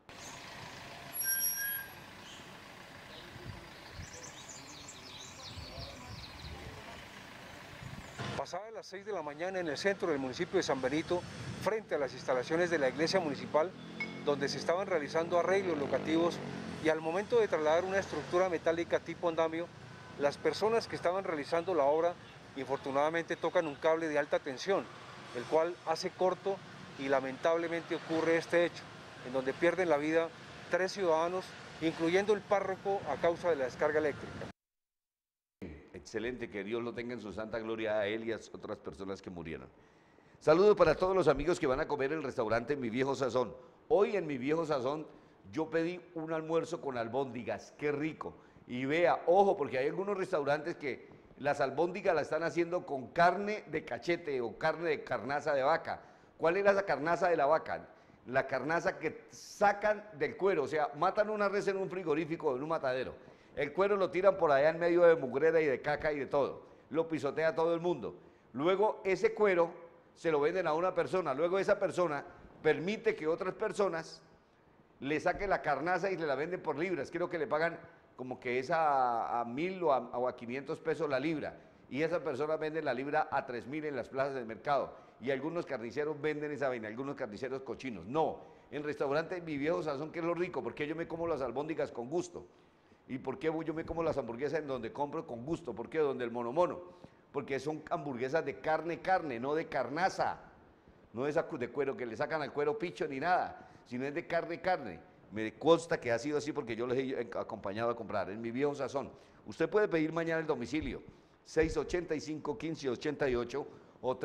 Pasadas las 6 de la mañana en el centro del municipio de San Benito, frente a las instalaciones de la iglesia municipal, donde se estaban realizando arreglos locativos, y al momento de trasladar una estructura metálica tipo andamio, las personas que estaban realizando la obra infortunadamente tocan un cable de alta tensión, el cual hace corto, y lamentablemente ocurre este hecho, en donde pierden la vida 3 ciudadanos, incluyendo el párroco, a causa de la descarga eléctrica. Excelente, que Dios lo tenga en su santa gloria a él y a otras personas que murieron. Saludos para todos los amigos que van a comer en el restaurante Mi Viejo Sazón. Hoy en Mi Viejo Sazón yo pedí un almuerzo con albóndigas, qué rico. Y vea, ojo, porque hay algunos restaurantes que las albóndigas las están haciendo con carne de cachete o carne de carnaza de vaca. ¿Cuál era esa carnaza de la vaca? La carnaza que sacan del cuero, o sea, matan una res en un frigorífico, en un matadero. El cuero lo tiran por allá en medio de mugrera y de caca y de todo. Lo pisotea todo el mundo. Luego ese cuero se lo venden a una persona. Luego esa persona permite que otras personas le saquen la carnaza y le la venden por libras. Creo que le pagan como que es a 1.000 o a 500 pesos la libra. Y esas personas venden la libra a 3.000 en las plazas del mercado. Y algunos carniceros venden esa vaina, algunos carniceros cochinos. No, en restaurante Mi Viejo Sazón, que es lo rico, porque yo me como las albóndigas con gusto. ¿Y por qué yo me como las hamburguesas en donde compro con gusto? ¿Por qué? Donde el mono. Porque son hamburguesas de carne, no de carnaza. No es de cuero, que le sacan al cuero picho ni nada, sino es de carne. Me consta que ha sido así porque yo les he acompañado a comprar en Mi Viejo Sazón. Usted puede pedir mañana el domicilio, 685-1588 o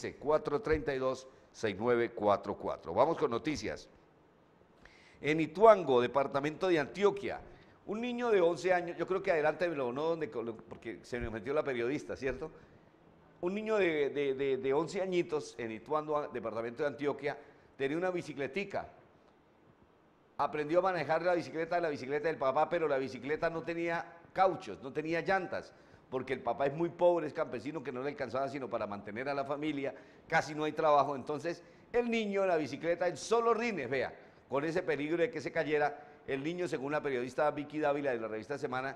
315-432-6944. Vamos con noticias. En Ituango, departamento de Antioquia, un niño de 11 años, yo creo que adelántemelo, ¿no? Porque se me metió la periodista, ¿cierto? Un niño de 11 añitos en Ituango, departamento de Antioquia, tenía una bicicletica. Aprendió a manejar la bicicleta del papá, pero la bicicleta no tenía cauchos, no tenía llantas, porque el papá es muy pobre, es campesino, que no le alcanzaba sino para mantener a la familia, casi no hay trabajo. Entonces, el niño en la bicicleta en solo rines, vea, con ese peligro de que se cayera. El niño, según la periodista Vicky Dávila de la revista Semana,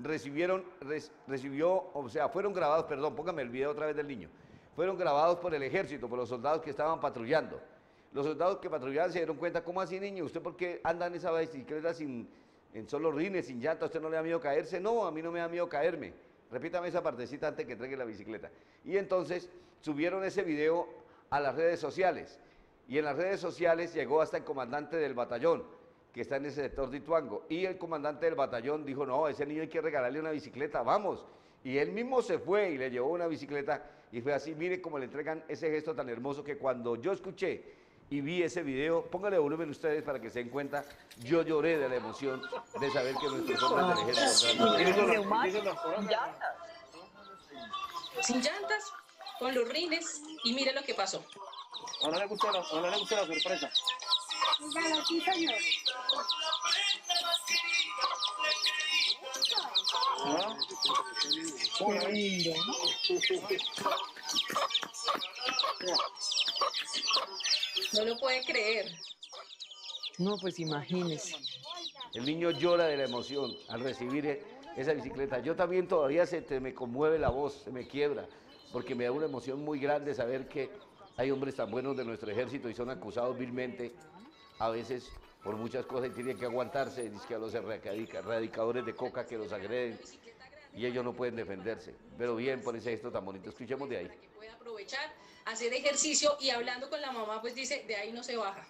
fueron grabados, perdón, póngame el video otra vez del niño, fueron grabados por el ejército, por los soldados que estaban patrullando. Los soldados que patrullaban se dieron cuenta, ¿cómo así, niño? ¿Usted por qué anda en esa bicicleta en solo rines, sin llanta? ¿A usted no le da miedo caerse? No, a mí no me da miedo caerme. Repítame esa partecita antes que entregue la bicicleta. Y entonces subieron ese video a las redes sociales, y en las redes sociales llegó hasta el comandante del batallón, que está en ese sector de Ituango, y el comandante del batallón dijo, no, a ese niño hay que regalarle una bicicleta, vamos. Y él mismo se fue y le llevó una bicicleta, y fue así. Mire cómo le entregan ese gesto tan hermoso, que cuando yo escuché y vi ese video, póngale volumen ustedes para que se den cuenta, yo lloré de la emoción de saber que nuestros hombres del ejército... Sin llantas, con los rines, y mire lo que pasó. Ahora le gustó la sorpresa. Sí, señor. Qué lindo. No lo puede creer. No, pues imagínese. El niño llora de la emoción al recibir esa bicicleta. Yo también todavía se me conmueve la voz, se me quiebra, porque me da una emoción muy grande saber que hay hombres tan buenos de nuestro ejército y son acusados vilmente, a veces por muchas cosas, y tienen que aguantarse, dice que a los erradicadores de coca que los agreden. y ellos no pueden defenderse. Pero bien por ese gesto tan bonito, escuchemos de ahí. Para que pueda aprovechar, hacer ejercicio y hablando con la mamá, pues dice, de ahí no se baja.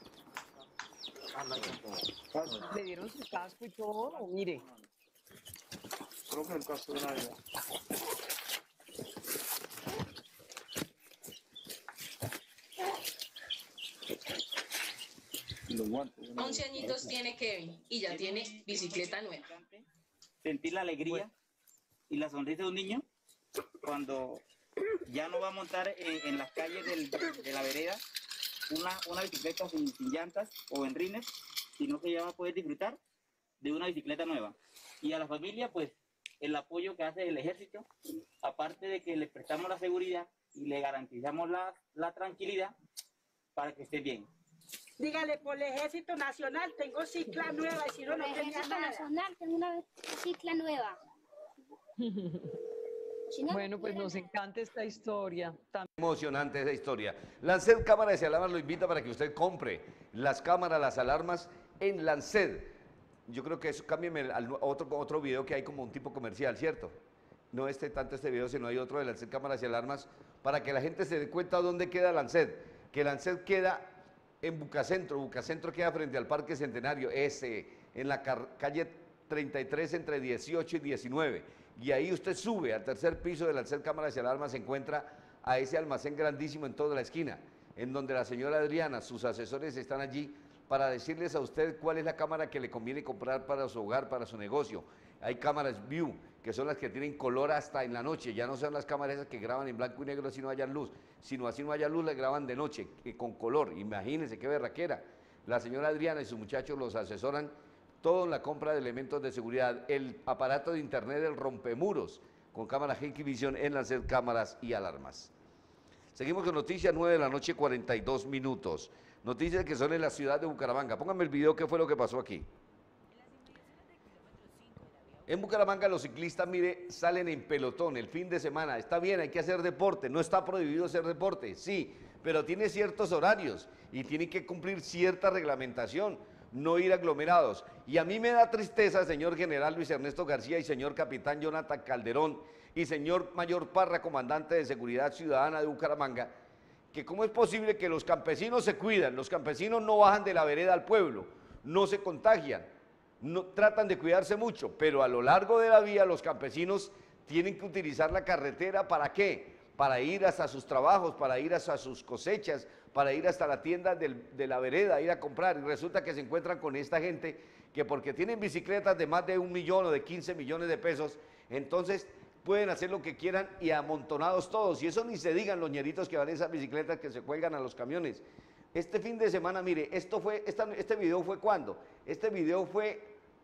Le dieron su casco y todo, mire. Creo que el casco de nadie. 11 añitos tiene Kevin y ya tiene bicicleta nueva. Sentir la alegría y la sonrisa de un niño cuando ya no va a montar en las calles de la vereda una bicicleta sin llantas o en rines, sino que ya va a poder disfrutar de una bicicleta nueva. Y a la familia, pues, el apoyo que hace el ejército, aparte de que le prestamos la seguridad y le garantizamos la tranquilidad para que esté bien. Dígale, por el Ejército Nacional tengo cicla nueva y si no, no tenía nada. Nacional tengo una cicla nueva. Bueno, pues nos encanta esta historia. Emocionante esa historia. Lancet Cámaras y Alarmas lo invita para que usted compre las cámaras, las alarmas en Lancet. Yo creo que eso, cámbiame al otro video que hay como un tipo comercial, ¿cierto? No tanto este video, sino hay otro de Lancet Cámaras y Alarmas para que la gente se dé cuenta dónde queda Lancet. Que Lancet queda en Bucacentro. Bucacentro queda frente al Parque Centenario, en la calle 33 entre 18 y 19. Y ahí usted sube al tercer piso del Lancet Cámaras y Alarmas, se encuentra a ese almacén grandísimo en toda la esquina, en donde la señora Adriana, sus asesores están allí para decirles a usted cuál es la cámara que le conviene comprar para su hogar, para su negocio. Hay cámaras View, que son las que tienen color hasta en la noche, ya no son las cámaras esas que graban en blanco y negro si no haya luz, sino así no haya luz, las graban de noche, con color. Imagínense qué berraquera. La señora Adriana y sus muchachos los asesoran todo en la compra de elementos de seguridad. El aparato de internet, el rompemuros, con cámara Hikvision en Lancet Cámaras y Alarmas. Seguimos con noticias, 9 de la noche, 42 minutos. Noticias que son en la ciudad de Bucaramanga. Pónganme el video, ¿qué fue lo que pasó aquí? En Bucaramanga los ciclistas, mire, salen en pelotón el fin de semana. Está bien, hay que hacer deporte, no está prohibido hacer deporte, sí, pero tiene ciertos horarios y tiene que cumplir cierta reglamentación, no ir aglomerados. Y a mí me da tristeza, señor general Luis Ernesto García y señor capitán Jonathan Calderón y señor mayor Parra, comandante de Seguridad Ciudadana de Bucaramanga, que cómo es posible que los campesinos se cuidan, los campesinos no bajan de la vereda al pueblo, no se contagian, no, tratan de cuidarse mucho, pero a lo largo de la vía los campesinos tienen que utilizar la carretera, ¿para qué? Para ir hasta sus trabajos, para ir hasta sus cosechas, para ir hasta la tienda de la vereda, ir a comprar, y resulta que se encuentran con esta gente que porque tienen bicicletas de más de 1 millón o de 15 millones de pesos, entonces pueden hacer lo que quieran y amontonados todos, y eso ni se digan los ñeritos que van en esas bicicletas que se cuelgan a los camiones. Este fin de semana, mire, este video fue ¿cuándo? Este video fue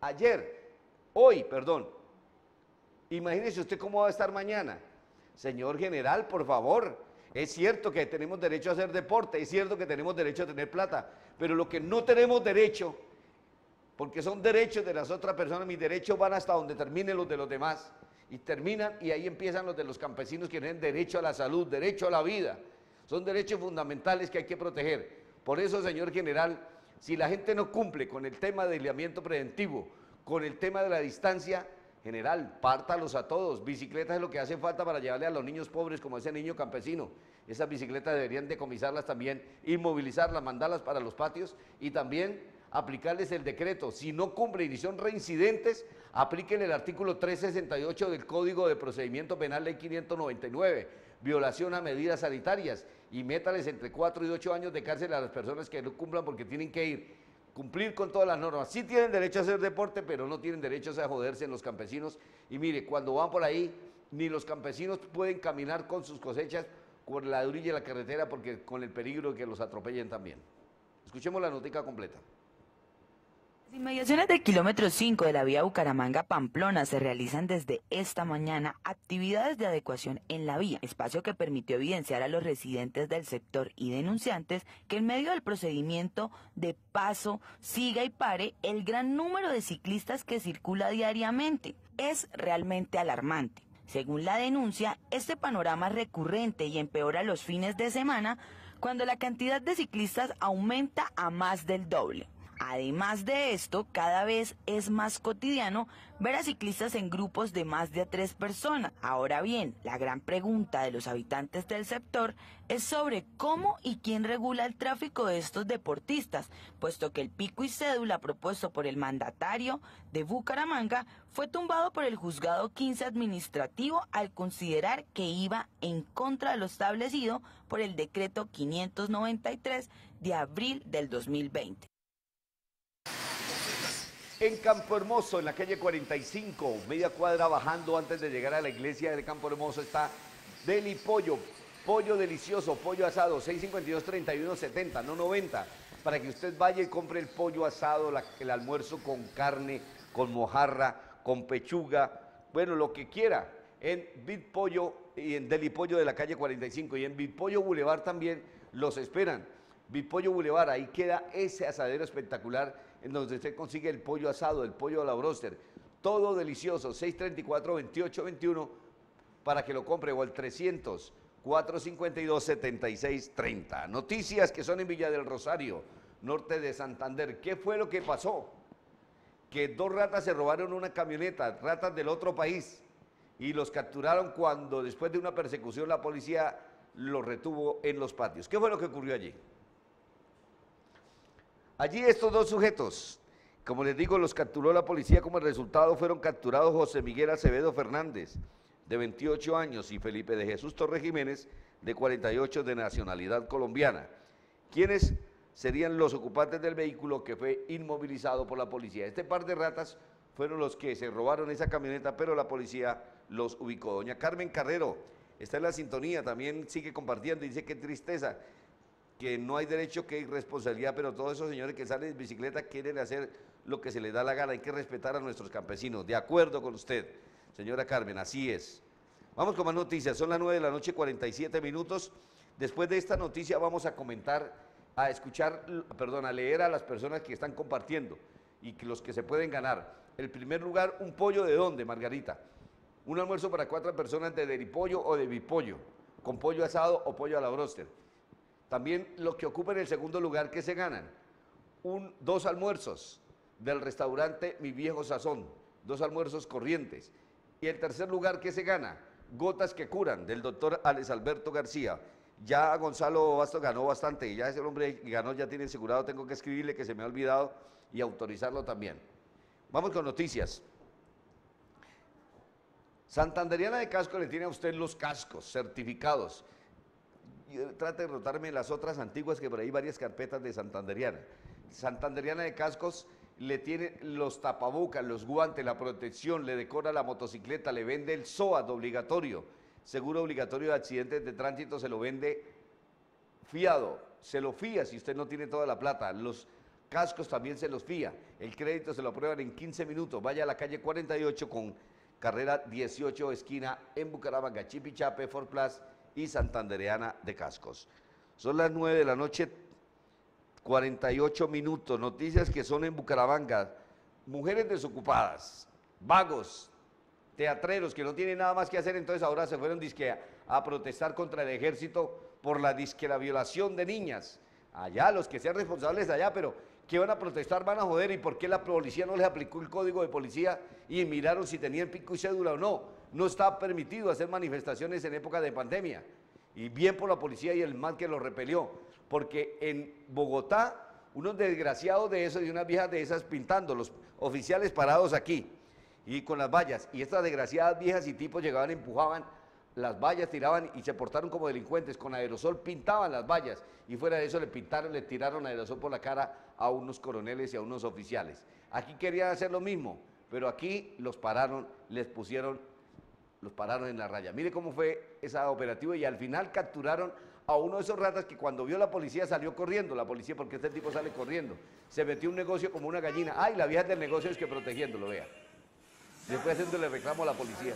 hoy, perdón. Imagínese usted cómo va a estar mañana. Señor general, por favor, es cierto que tenemos derecho a hacer deporte, es cierto que tenemos derecho a tener plata, pero lo que no tenemos derecho, porque son derechos de las otras personas, mis derechos van hasta donde terminen los de los demás, y terminan, y ahí empiezan los de los campesinos que tienen derecho a la salud, derecho a la vida. Son derechos fundamentales que hay que proteger. Por eso, señor general, si la gente no cumple con el tema del aislamiento preventivo, con el tema de la distancia, general, pártalos a todos. Bicicletas es lo que hace falta para llevarle a los niños pobres, como ese niño campesino. Esas bicicletas deberían decomisarlas también, inmovilizarlas, mandarlas para los patios y también aplicarles el decreto. Si no cumplen y son reincidentes, apliquen el artículo 368 del Código de Procedimiento Penal, Ley 599, violación a medidas sanitarias, y métales entre 4 y 8 años de cárcel a las personas que no cumplan, porque tienen que cumplir con todas las normas. Sí tienen derecho a hacer deporte, pero no tienen derecho a joderse en los campesinos. Y mire, cuando van por ahí, ni los campesinos pueden caminar con sus cosechas por la orilla de la carretera, porque con el peligro de que los atropellen también. Escuchemos la noticia completa. Las inmediaciones del kilómetro 5 de la vía Bucaramanga-Pamplona se realizan desde esta mañana actividades de adecuación en la vía, espacio que permitió evidenciar a los residentes del sector y denunciantes que en medio del procedimiento de paso, siga y pare, el gran número de ciclistas que circula diariamente es realmente alarmante. Según la denuncia, este panorama es recurrente y empeora los fines de semana, cuando la cantidad de ciclistas aumenta a más del doble. Además de esto, cada vez es más cotidiano ver a ciclistas en grupos de más de 3 personas. Ahora bien, la gran pregunta de los habitantes del sector es sobre cómo y quién regula el tráfico de estos deportistas, puesto que el pico y cédula propuesto por el mandatario de Bucaramanga fue tumbado por el Juzgado 15 Administrativo al considerar que iba en contra de lo establecido por el Decreto 593 de abril del 2020. En Campo Hermoso, en la calle 45, media cuadra bajando antes de llegar a la iglesia de Campo Hermoso, está Deli Pollo, pollo delicioso, pollo asado, 652-3170, no 90, para que usted vaya y compre el pollo asado, el almuerzo con carne, con mojarra, con pechuga, bueno, lo que quiera, en Bit Pollo y en Deli Pollo de la calle 45, y en Bit Pollo Boulevard también los esperan. Bit Pollo Boulevard, ahí queda ese asadero espectacular en donde usted consigue el pollo asado, el pollo a la broster, todo delicioso, 634-2821 para que lo compre o al 300-452-7630. Noticias que son en Villa del Rosario, norte de Santander. ¿Qué fue lo que pasó? Que 2 ratas se robaron una camioneta, ratas del otro país, y los capturaron cuando después de una persecución la policía los retuvo en los patios. ¿Qué fue lo que ocurrió allí? Allí estos 2 sujetos, como les digo, los capturó la policía. Como resultado fueron capturados José Miguel Acevedo Fernández, de 28 años, y Felipe de Jesús Torres Jiménez, de 48, de nacionalidad colombiana, quienes serían los ocupantes del vehículo que fue inmovilizado por la policía. Este par de ratas fueron los que se robaron esa camioneta, pero la policía los ubicó. Doña Carmen Carrero está en la sintonía, también sigue compartiendo y dice: qué tristeza, que no hay derecho, que hay responsabilidad, pero todos esos señores que salen en bicicleta quieren hacer lo que se les da la gana. Hay que respetar a nuestros campesinos. De acuerdo con usted, señora Carmen, así es. Vamos con más noticias, son las 9 de la noche, 47 minutos. Después de esta noticia vamos a comentar, a escuchar, perdón, a leer a las personas que están compartiendo y que los que se pueden ganar. En primer lugar, un pollo ¿de dónde, Margarita? Un almuerzo para 4 personas de Deripollo o de Bipollo, con pollo asado o pollo a la broster. También lo que ocupa en el segundo lugar, que se ganan 2 almuerzos del restaurante Mi Viejo Sazón, 2 almuerzos corrientes. Y el tercer lugar, que se gana, Gotas que Curan, del doctor Alex Alberto García. Ya Gonzalo Basto ganó bastante, y ya ese hombre que ganó ya tiene asegurado, tengo que escribirle que se me ha olvidado y autorizarlo también. Vamos con noticias. Santanderiana de Casco le tiene a usted los cascos certificados. Trate de rotarme las otras antiguas, que por ahí hay varias carpetas de Santanderiana. Santanderiana de Cascos le tiene los tapabocas, los guantes, la protección, le decora la motocicleta, le vende el SOAT obligatorio, seguro obligatorio de accidentes de tránsito, se lo vende fiado, se lo fía si usted no tiene toda la plata. Los cascos también se los fía, el crédito se lo aprueban en 15 minutos. Vaya a la calle 48 con carrera 18, esquina en Bucaramanga, Chipichape, Fort Plus y Santanderiana de Cascos. Son las 9 de la noche, 48 minutos. Noticias que son en Bucaramanga. Mujeres desocupadas, vagos, teatreros que no tienen nada más que hacer, entonces ahora se fueron dizque a protestar contra el ejército por la violación de niñas. Allá, los que sean responsables allá, pero ¿qué van a protestar? Van a joder. ¿Y por qué la policía no les aplicó el código de policía y miraron si tenían pico y cédula o no? No está permitido hacer manifestaciones en época de pandemia. Y bien por la policía y el mal que lo repelió. Porque en Bogotá, unos desgraciados de esos y unas viejas de esas pintando, los oficiales parados aquí y con las vallas. Y estas desgraciadas viejas y tipos llegaban, empujaban las vallas, tiraban y se portaron como delincuentes. Con aerosol pintaban las vallas y fuera de eso le tiraron aerosol por la cara a unos coroneles y a unos oficiales. Aquí querían hacer lo mismo, pero aquí los pararon, los pararon en la raya. Mire cómo fue ese operativo y al final capturaron a uno de esos ratas que cuando vio la policía salió corriendo, la policía, porque este tipo sale corriendo. Se metió un negocio como una gallina. Ay, la vieja del negocio es que protegiéndolo, vea. Después haciéndole reclamo a la policía.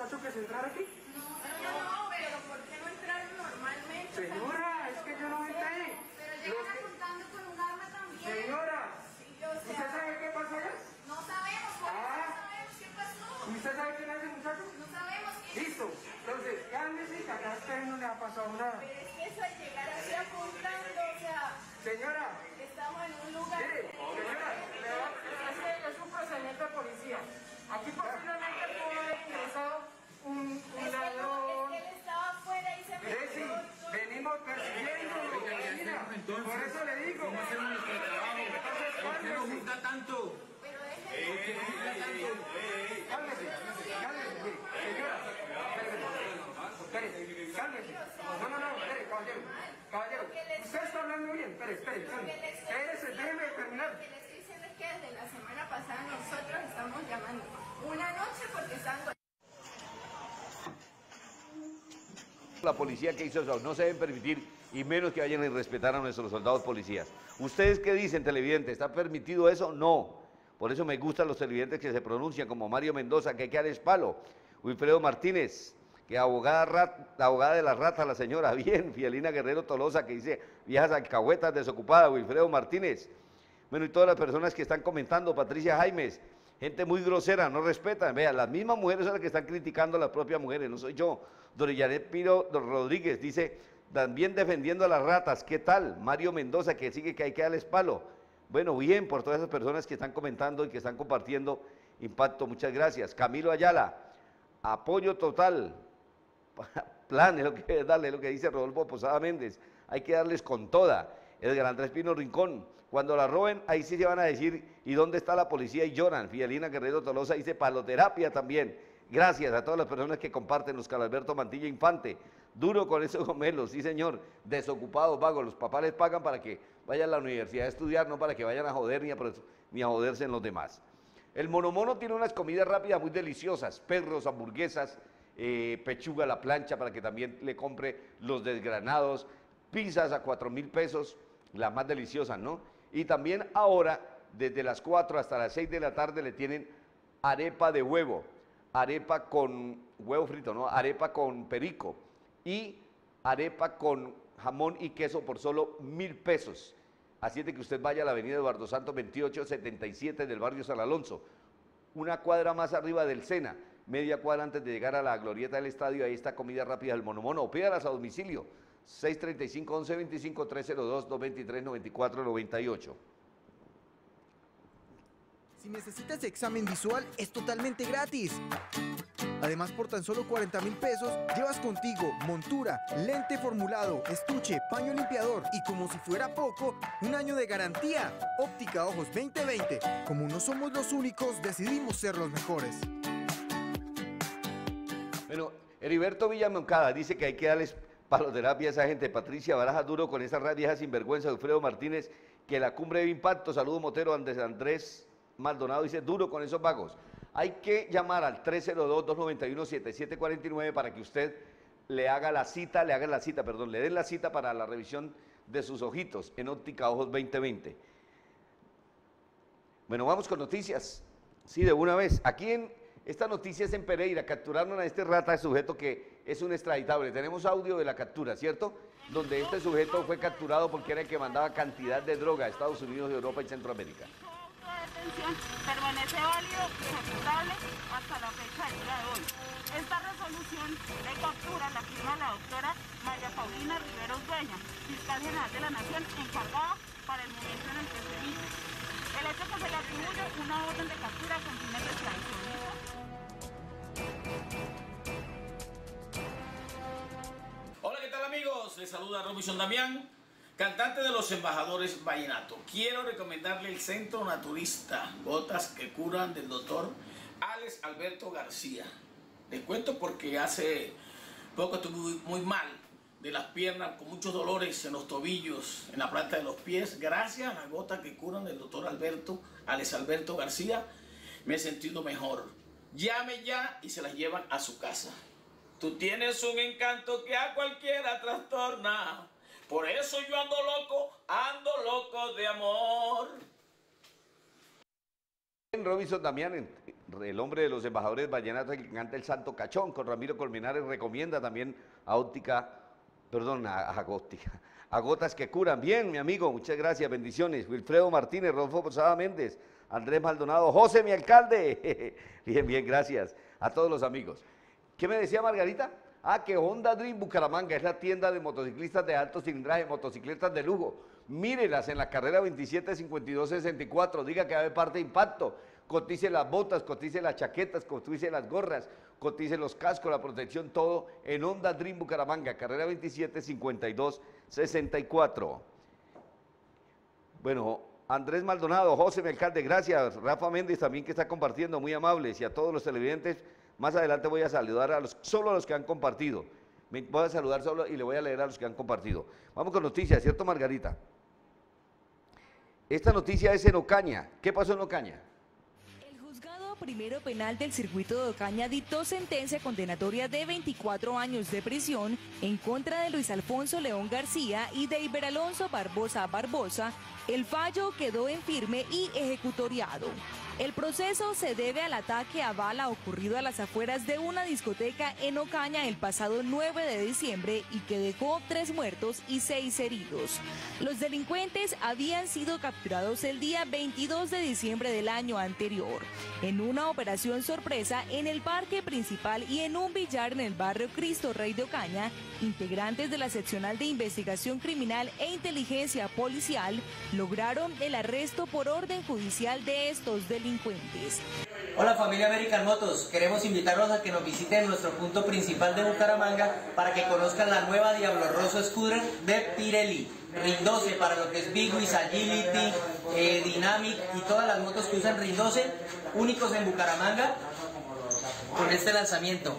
muchacho que se entrara aquí? No, pero ¿por qué no entraron normalmente? Señora, es que yo no entré. Pero llegan apuntando con un arma también. Señora, Sí, yo sé. ¿usted sabe qué pasó allá? No sabemos, por eso no sabemos qué pasó. ¿Y usted sabe quién es ese muchacho? No sabemos quién es. Listo. Entonces, cálmese y acá a usted no le ha pasado nada. Pero es que eso de llegar así apuntando, o sea, Señora, estamos en un lugar. mire, señora, ese es un procedimiento de policía. Aquí posiblemente pudo haber ingresado un ladrón. Es que él estaba afuera y se metió. Sí, venimos persiguiéndolo. Mira, por eso le digo. ¿Cómo hacemos nuestro trabajo? ¿Por qué nos gusta tanto? Pero ¿Por qué nos gusta tanto? Cálmese, cálmese, señora. Espere, cálmese. No, espere, caballero. Caballero, usted está hablando bien. Espere, déjeme terminar. Lo que le estoy diciendo es que desde la semana pasada nosotros estamos llamando una noche porque están... La policía que hizo eso, no se deben permitir, y menos que vayan a irrespetar a nuestros soldados policías. ¿Ustedes qué dicen, televidentes? ¿Está permitido eso? No. Por eso me gustan los televidentes que se pronuncian, como Mario Mendoza, que hay que darles palo. Wilfredo Martínez, que abogada de la rata, la señora. Bien. Fidelina Guerrero Tolosa, que dice, viejas alcahuetas desocupadas. Wilfredo Martínez. Bueno, y todas las personas que están comentando, Patricia Jaimes, gente muy grosera, no respetan. Vean, las mismas mujeres son las que están criticando a las propias mujeres, no soy yo. Dorillanet Piro Rodríguez dice, también defendiendo a las ratas, ¿qué tal? Mario Mendoza, que sigue que hay que darles palo. Bueno, bien, por todas esas personas que están comentando y que están compartiendo Impacto, muchas gracias. Camilo Ayala, apoyo total, plan, es lo que es darle, es lo que dice Rodolfo Posada Méndez, hay que darles con toda. Edgar Andrés Pino Rincón, cuando la roben, ahí sí se van a decir, ¿y dónde está la policía? Y lloran. Fidelina Guerrero Tolosa dice, paloterapia también. Gracias a todas las personas que comparten. Oscar Alberto Mantilla Infante, duro con esos gomelos, sí señor, desocupados, vagos, los papás les pagan para que vayan a la universidad a estudiar, no para que vayan a joder ni a joderse en los demás. El Mono tiene unas comidas rápidas muy deliciosas, perros, hamburguesas, pechuga a la plancha para que también le compre los desgranados, pizzas a 4.000 pesos, las más deliciosas, ¿no? Y también ahora, desde las 4 hasta las 6 de la tarde le tienen arepa de huevo, arepa con huevo frito, ¿no? Arepa con perico y arepa con jamón y queso por solo 1.000 pesos. Así es de que usted vaya a la avenida Eduardo Santos 2877 del barrio San Alonso, una cuadra más arriba del Sena, media cuadra antes de llegar a la glorieta del estadio, ahí está comida rápida del Mono, o pídalas a domicilio, 635-1125, 302-223-9498. Si necesitas examen visual, es totalmente gratis. Además, por tan solo 40.000 pesos, llevas contigo montura, lente formulado, estuche, paño limpiador y, como si fuera poco, un año de garantía. Óptica Ojos 2020. Como no somos los únicos, decidimos ser los mejores. Bueno, Heriberto Villamoncada dice que hay que darles paloterapia a esa gente. Patricia Baraja, duro con esas viejas sinvergüenza. Alfredo Martínez, que la cumbre de impacto. Saludo Motero. Andrés Maldonado dice, duro con esos vagos. Hay que llamar al 302-291-7749 para que usted le den la cita para la revisión de sus ojitos en Óptica Ojos 2020. Bueno, vamos con noticias. Sí, de una vez. Aquí esta noticia es en Pereira. Capturaron a este rata de sujeto que es un extraditable. Tenemos audio de la captura, ¿cierto? Donde este sujeto fue capturado porque era el que mandaba cantidad de droga a Estados Unidos, Europa y Centroamérica. Permanece válido y ejecutable hasta la fecha del día de hoy. Esta resolución de captura la firma la doctora María Paulina Riveros Dueña, fiscal general de la Nación, encargada para el momento en el que se dice. El hecho que se le atribuye una orden de captura con fines de extradición. Hola, ¿qué tal amigos? Les saluda Robinson Damián, cantante de los Embajadores Vallenato. Quiero recomendarle el Centro Naturista, gotas que curan, del doctor Alex Alberto García. Les cuento porque hace poco estuve muy mal de las piernas, con muchos dolores en los tobillos, en la planta de los pies. Gracias a las gotas que curan del doctor Alex Alberto García, me he sentido mejor. Llame ya y se las llevan a su casa. Tú tienes un encanto que a cualquiera trastorna. Por eso yo ando loco de amor. Robinson Damián, el hombre de los embajadores vallenatos que canta el Santo Cachón, con Ramiro Colmenares, recomienda también a Gotas que Curan. Bien, mi amigo, muchas gracias, bendiciones. Wilfredo Martínez, Rodolfo Posada Méndez, Andrés Maldonado, José, mi alcalde. Bien, bien, gracias a todos los amigos. ¿Qué me decía Margarita? Ah, que Honda Dream Bucaramanga es la tienda de motociclistas de alto cilindraje, motocicletas de lujo. Mírelas en la carrera 275264, diga que va de parte de Impacto. Cotice las botas, cotice las chaquetas, cotice las gorras, cotice los cascos, la protección, todo en Honda Dream Bucaramanga, carrera 275264. Bueno, Andrés Maldonado, José, mi alcalde, gracias. Rafa Méndez también que está compartiendo, muy amables. Y a todos los televidentes, más adelante voy a saludar solo a los que han compartido. Voy a saludar solo y le voy a leer a los que han compartido. Vamos con noticias, ¿cierto, Margarita? Esta noticia es en Ocaña. ¿Qué pasó en Ocaña? El juzgado primero penal del circuito de Ocaña dictó sentencia condenatoria de 24 años de prisión en contra de Luis Alfonso León García y de Iberalonso Barbosa Barbosa. El fallo quedó en firme y ejecutoriado. El proceso se debe al ataque a bala ocurrido a las afueras de una discoteca en Ocaña el pasado 9 de diciembre y que dejó 3 muertos y 6 heridos. Los delincuentes habían sido capturados el día 22 de diciembre del año anterior, en una operación sorpresa en el parque principal y en un billar en el barrio Cristo Rey de Ocaña. Integrantes de la seccional de investigación criminal e inteligencia policial lograron el arresto por orden judicial de estos delincuentes. Hola familia American Motos, queremos invitarlos a que nos visiten nuestro punto principal de Bucaramanga para que conozcan la nueva Diablo Rosso Scooter de Pirelli. Ring 12 para lo que es Big Wheels, Agility, Dynamic y todas las motos que usan Ring 12, únicos en Bucaramanga con este lanzamiento.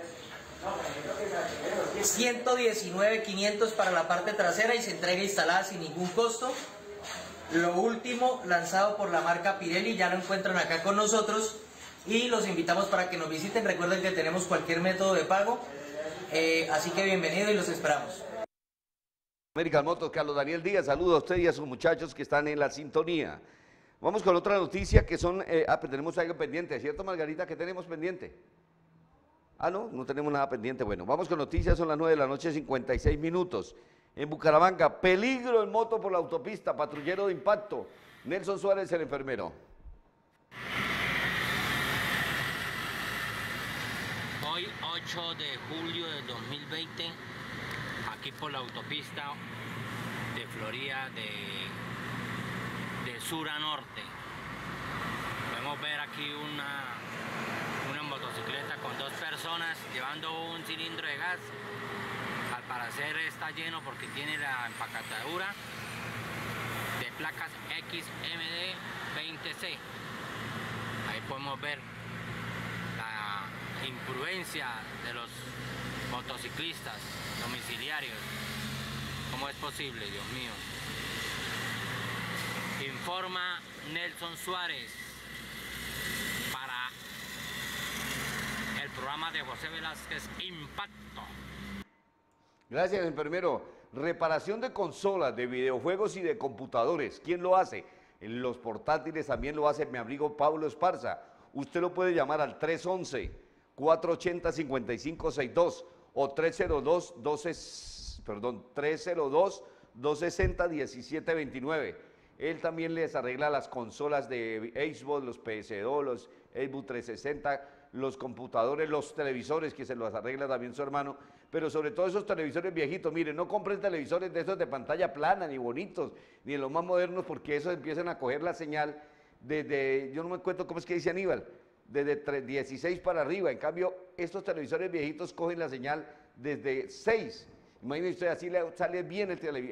119.500 para la parte trasera y se entrega instalada sin ningún costo. Lo último lanzado por la marca Pirelli, ya lo encuentran acá con nosotros y los invitamos para que nos visiten. Recuerden que tenemos cualquier método de pago, así que bienvenido y los esperamos. American Motos, Carlos Daniel Díaz, saludos a usted y a sus muchachos que están en la sintonía. Vamos con otra noticia que son, pues tenemos algo pendiente, ¿cierto Margarita? ¿Qué tenemos pendiente? Ah, no tenemos nada pendiente. Bueno, vamos con noticias, son las 9 de la noche, 56 minutos. En Bucaramanga, peligro en moto por la autopista, patrullero de Impacto. Nelson Suárez, el enfermero. Hoy, 8 de julio de 2020, aquí por la autopista de Florida, de sur a norte. Podemos ver aquí una motocicleta con 2 personas llevando un cilindro de gas. Al parecer está lleno porque tiene la empacatadura de placas XMD20C. Ahí podemos ver la imprudencia de los motociclistas domiciliarios. ¿Cómo es posible, Dios mío? Informa Nelson Suárez para el programa de José Velázquez Impacto. Gracias, enfermero. Reparación de consolas, de videojuegos y de computadores. ¿Quién lo hace? En los portátiles también lo hace mi amigo Pablo Esparza. Usted lo puede llamar al 311-480-5562 o 302-260-1729. Él también les arregla las consolas de Xbox, los PS2, los Xbox 360, los computadores, los televisores, que se los arregla también su hermano, pero sobre todo esos televisores viejitos. Miren, no compren televisores de esos de pantalla plana, ni bonitos, ni de los más modernos, porque esos empiezan a coger la señal desde, yo no me acuerdo cómo es que dice Aníbal, desde 16 para arriba. En cambio, estos televisores viejitos cogen la señal desde 6. Imagínense usted, así le sale bien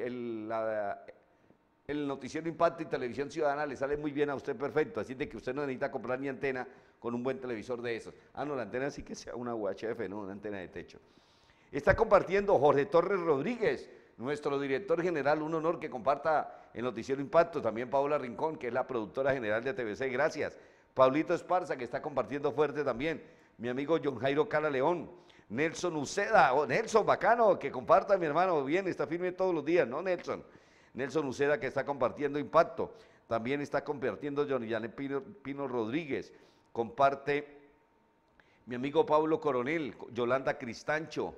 el noticiero Impacto y Televisión Ciudadana, le sale muy bien a usted, perfecto, así de que usted no necesita comprar ni antena con un buen televisor de esos. Ah, no, la antena sí que sea una UHF, no, una antena de techo. Está compartiendo Jorge Torres Rodríguez, nuestro director general, un honor que comparta el noticiero Impacto, también Paola Rincón, que es la productora general de TVC, gracias. Pablito Esparza, que está compartiendo fuerte también, mi amigo John Jairo Cala León, Nelson Uceda, Nelson, bacano, que comparta mi hermano, bien, está firme todos los días, ¿no, Nelson? Nelson Uceda, que está compartiendo Impacto, también está compartiendo Johnny Janet Pino Rodríguez, comparte mi amigo Pablo Coronel, Yolanda Cristancho,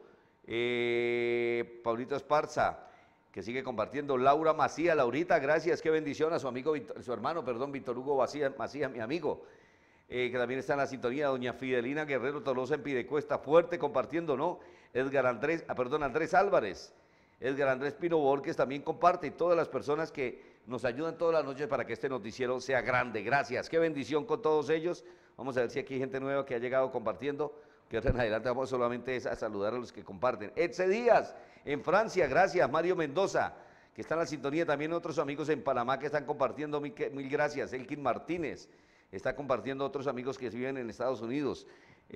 Paulito Esparza, que sigue compartiendo, Laura Macía, Laurita, gracias, qué bendición a su amigo, su hermano, perdón, Víctor Hugo Macías, mi amigo, que también está en la sintonía, doña Fidelina Guerrero Tolosa en Pidecuesta, fuerte compartiendo, ¿no? Andrés Álvarez, Edgar Andrés Pino Borges también comparte, y todas las personas que nos ayudan todas las noches para que este noticiero sea grande, gracias, qué bendición con todos ellos. Vamos a ver si aquí hay gente nueva que ha llegado compartiendo, que ahora en adelante vamos solamente a saludar a los que comparten. Edce Díaz, en Francia, gracias. Mario Mendoza, que está en la sintonía, también otros amigos en Panamá que están compartiendo, mil gracias. Elkin Martínez, está compartiendo otros amigos que viven en Estados Unidos.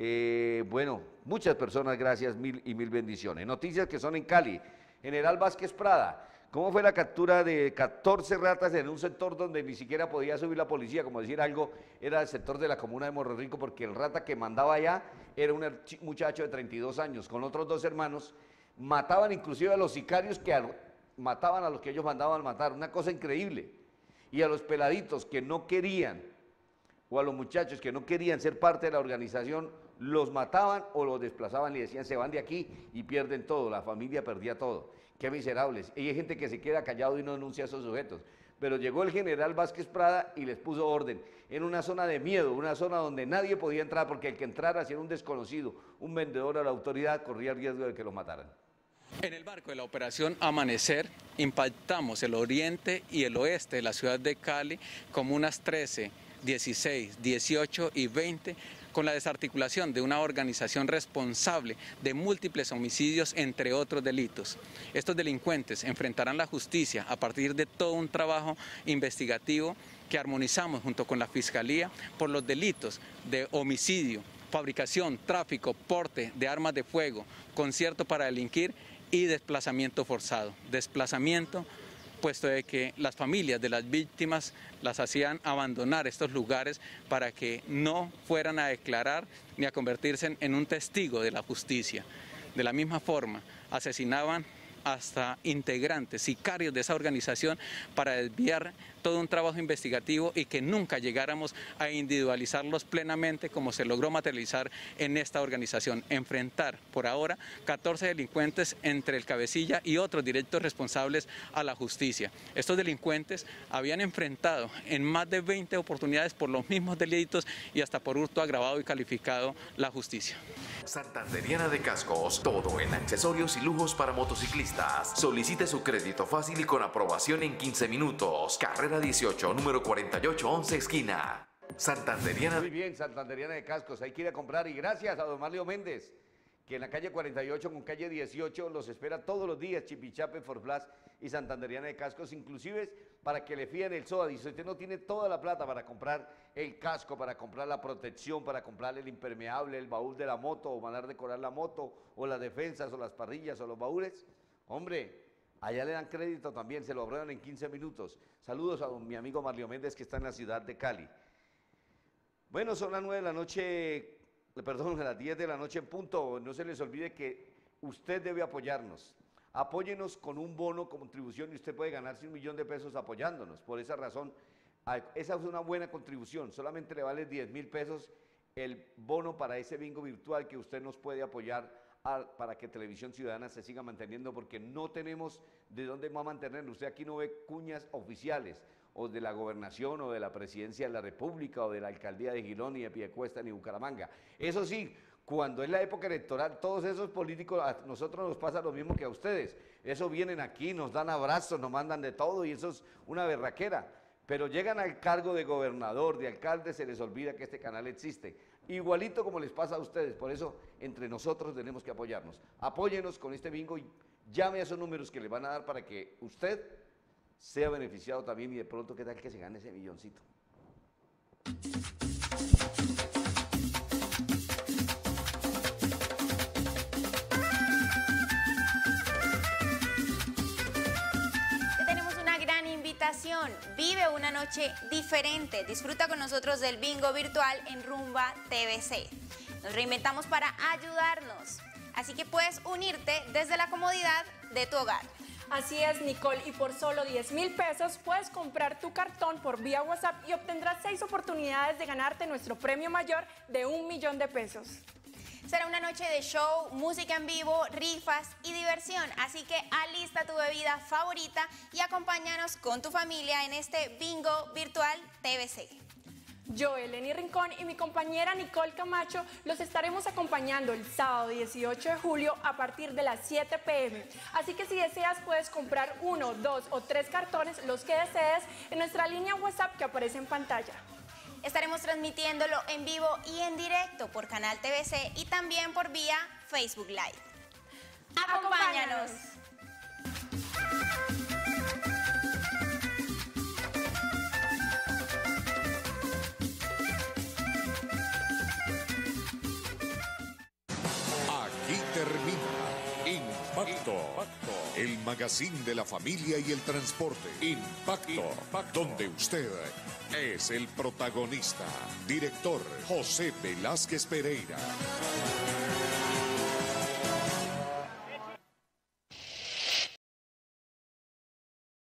Bueno, muchas personas, gracias, mil bendiciones. Noticias que son en Cali. General Vázquez Prada, ¿cómo fue la captura de 14 ratas en un sector donde ni siquiera podía subir la policía? Como decir algo, era el sector de la comuna de Morro Rico, porque el rata que mandaba allá era un muchacho de 32 años, con otros 2 hermanos, mataban inclusive a los sicarios que mataban a los que ellos mandaban matar, una cosa increíble. Y a los peladitos que no querían, o a los muchachos que no querían ser parte de la organización, los mataban o los desplazaban y decían, se van de aquí y pierden todo, la familia perdía todo. Qué miserables. Y hay gente que se queda callado y no denuncia a esos sujetos. Pero llegó el general Vázquez Prada y les puso orden en una zona de miedo, una zona donde nadie podía entrar, porque el que entrara, si era un desconocido, un vendedor a la autoridad, corría el riesgo de que lo mataran. En el marco de la operación Amanecer, impactamos el oriente y el oeste de la ciudad de Cali, comunas 13, 16, 18 y 20, con la desarticulación de una organización responsable de múltiples homicidios, entre otros delitos. Estos delincuentes enfrentarán la justicia a partir de todo un trabajo investigativo que armonizamos junto con la Fiscalía por los delitos de homicidio, fabricación, tráfico, porte de armas de fuego, concierto para delinquir y desplazamiento forzado. Desplazamiento puesto de que las familias de las víctimas las hacían abandonar estos lugares para que no fueran a declarar ni a convertirse en un testigo de la justicia. De la misma forma, asesinaban hasta integrantes, sicarios de esa organización para desviar todo un trabajo investigativo y que nunca llegáramos a individualizarlos plenamente como se logró materializar en esta organización. Enfrentar por ahora 14 delincuentes entre el cabecilla y otros directos responsables a la justicia. Estos delincuentes habían enfrentado en más de 20 oportunidades por los mismos delitos y hasta por hurto agravado y calificado la justicia. Santanderiana de Cascos, todo en accesorios y lujos para motociclistas. Solicite su crédito fácil y con aprobación en 15 minutos. Carrera 18, número 4811, esquina. Santanderiana. Muy bien, Santanderiana de Cascos, hay que ir a comprar, y gracias a don Mario Méndez, que en la calle 48 con calle 18 los espera todos los días, Chipichape, Forflas y Santanderiana de Cascos, inclusive para que le fíen el SOA. Dice, usted no tiene toda la plata para comprar el casco, para comprar la protección, para comprar el impermeable, el baúl de la moto, o mandar decorar la moto, o las defensas, o las parrillas, o los baúles. Hombre, allá le dan crédito también, se lo aprueban en 15 minutos. Saludos a mi amigo Mario Méndez, que está en la ciudad de Cali. Bueno, son las 9 de la noche, perdón, a las 10 de la noche en punto. No se les olvide que usted debe apoyarnos. Apóyenos con un bono, contribución, y usted puede ganarse $1 millón apoyándonos. Por esa razón, esa es una buena contribución. Solamente le vale 10.000 pesos el bono para ese bingo virtual que usted nos puede apoyar para que Televisión Ciudadana se siga manteniendo, porque no tenemos de dónde más mantenerlo. Usted aquí no ve cuñas oficiales, o de la gobernación, o de la presidencia de la República, o de la alcaldía de Girón, ni de Piedecuesta, ni Bucaramanga. Eso sí, cuando es la época electoral, todos esos políticos, a nosotros nos pasa lo mismo que a ustedes. Eso vienen aquí, nos dan abrazos, nos mandan de todo, y eso es una berraquera. Pero llegan al cargo de gobernador, de alcalde, se les olvida que este canal existe. Igualito como les pasa a ustedes, por eso entre nosotros tenemos que apoyarnos. Apóyenos con este bingo y llame a esos números que le van a dar para que usted sea beneficiado también, y de pronto, ¿qué tal que se gane ese milloncito? Vive una noche diferente. Disfruta con nosotros del bingo virtual en Rumba TVC. Nos reinventamos para ayudarnos, así que puedes unirte desde la comodidad de tu hogar. Así es, Nicole, y por solo 10.000 pesos puedes comprar tu cartón por vía WhatsApp y obtendrás 6 oportunidades de ganarte nuestro premio mayor de 1 millón de pesos. Será una noche de show, música en vivo, rifas y diversión, así que alista tu bebida favorita y acompáñanos con tu familia en este bingo virtual TVC. Yo, Eleni Rincón y mi compañera Nicole Camacho los estaremos acompañando el sábado 18 de julio a partir de las 7 p.m. Así que si deseas puedes comprar 1, 2 o 3 cartones, los que desees, en nuestra línea WhatsApp que aparece en pantalla. Estaremos transmitiéndolo en vivo y en directo por Canal TVC y también por vía Facebook Live. ¡Acompáñanos! Aquí termina Impacto, el magazine de la familia y el transporte. Impacto, donde usted es el protagonista. Director José Velázquez Pereira.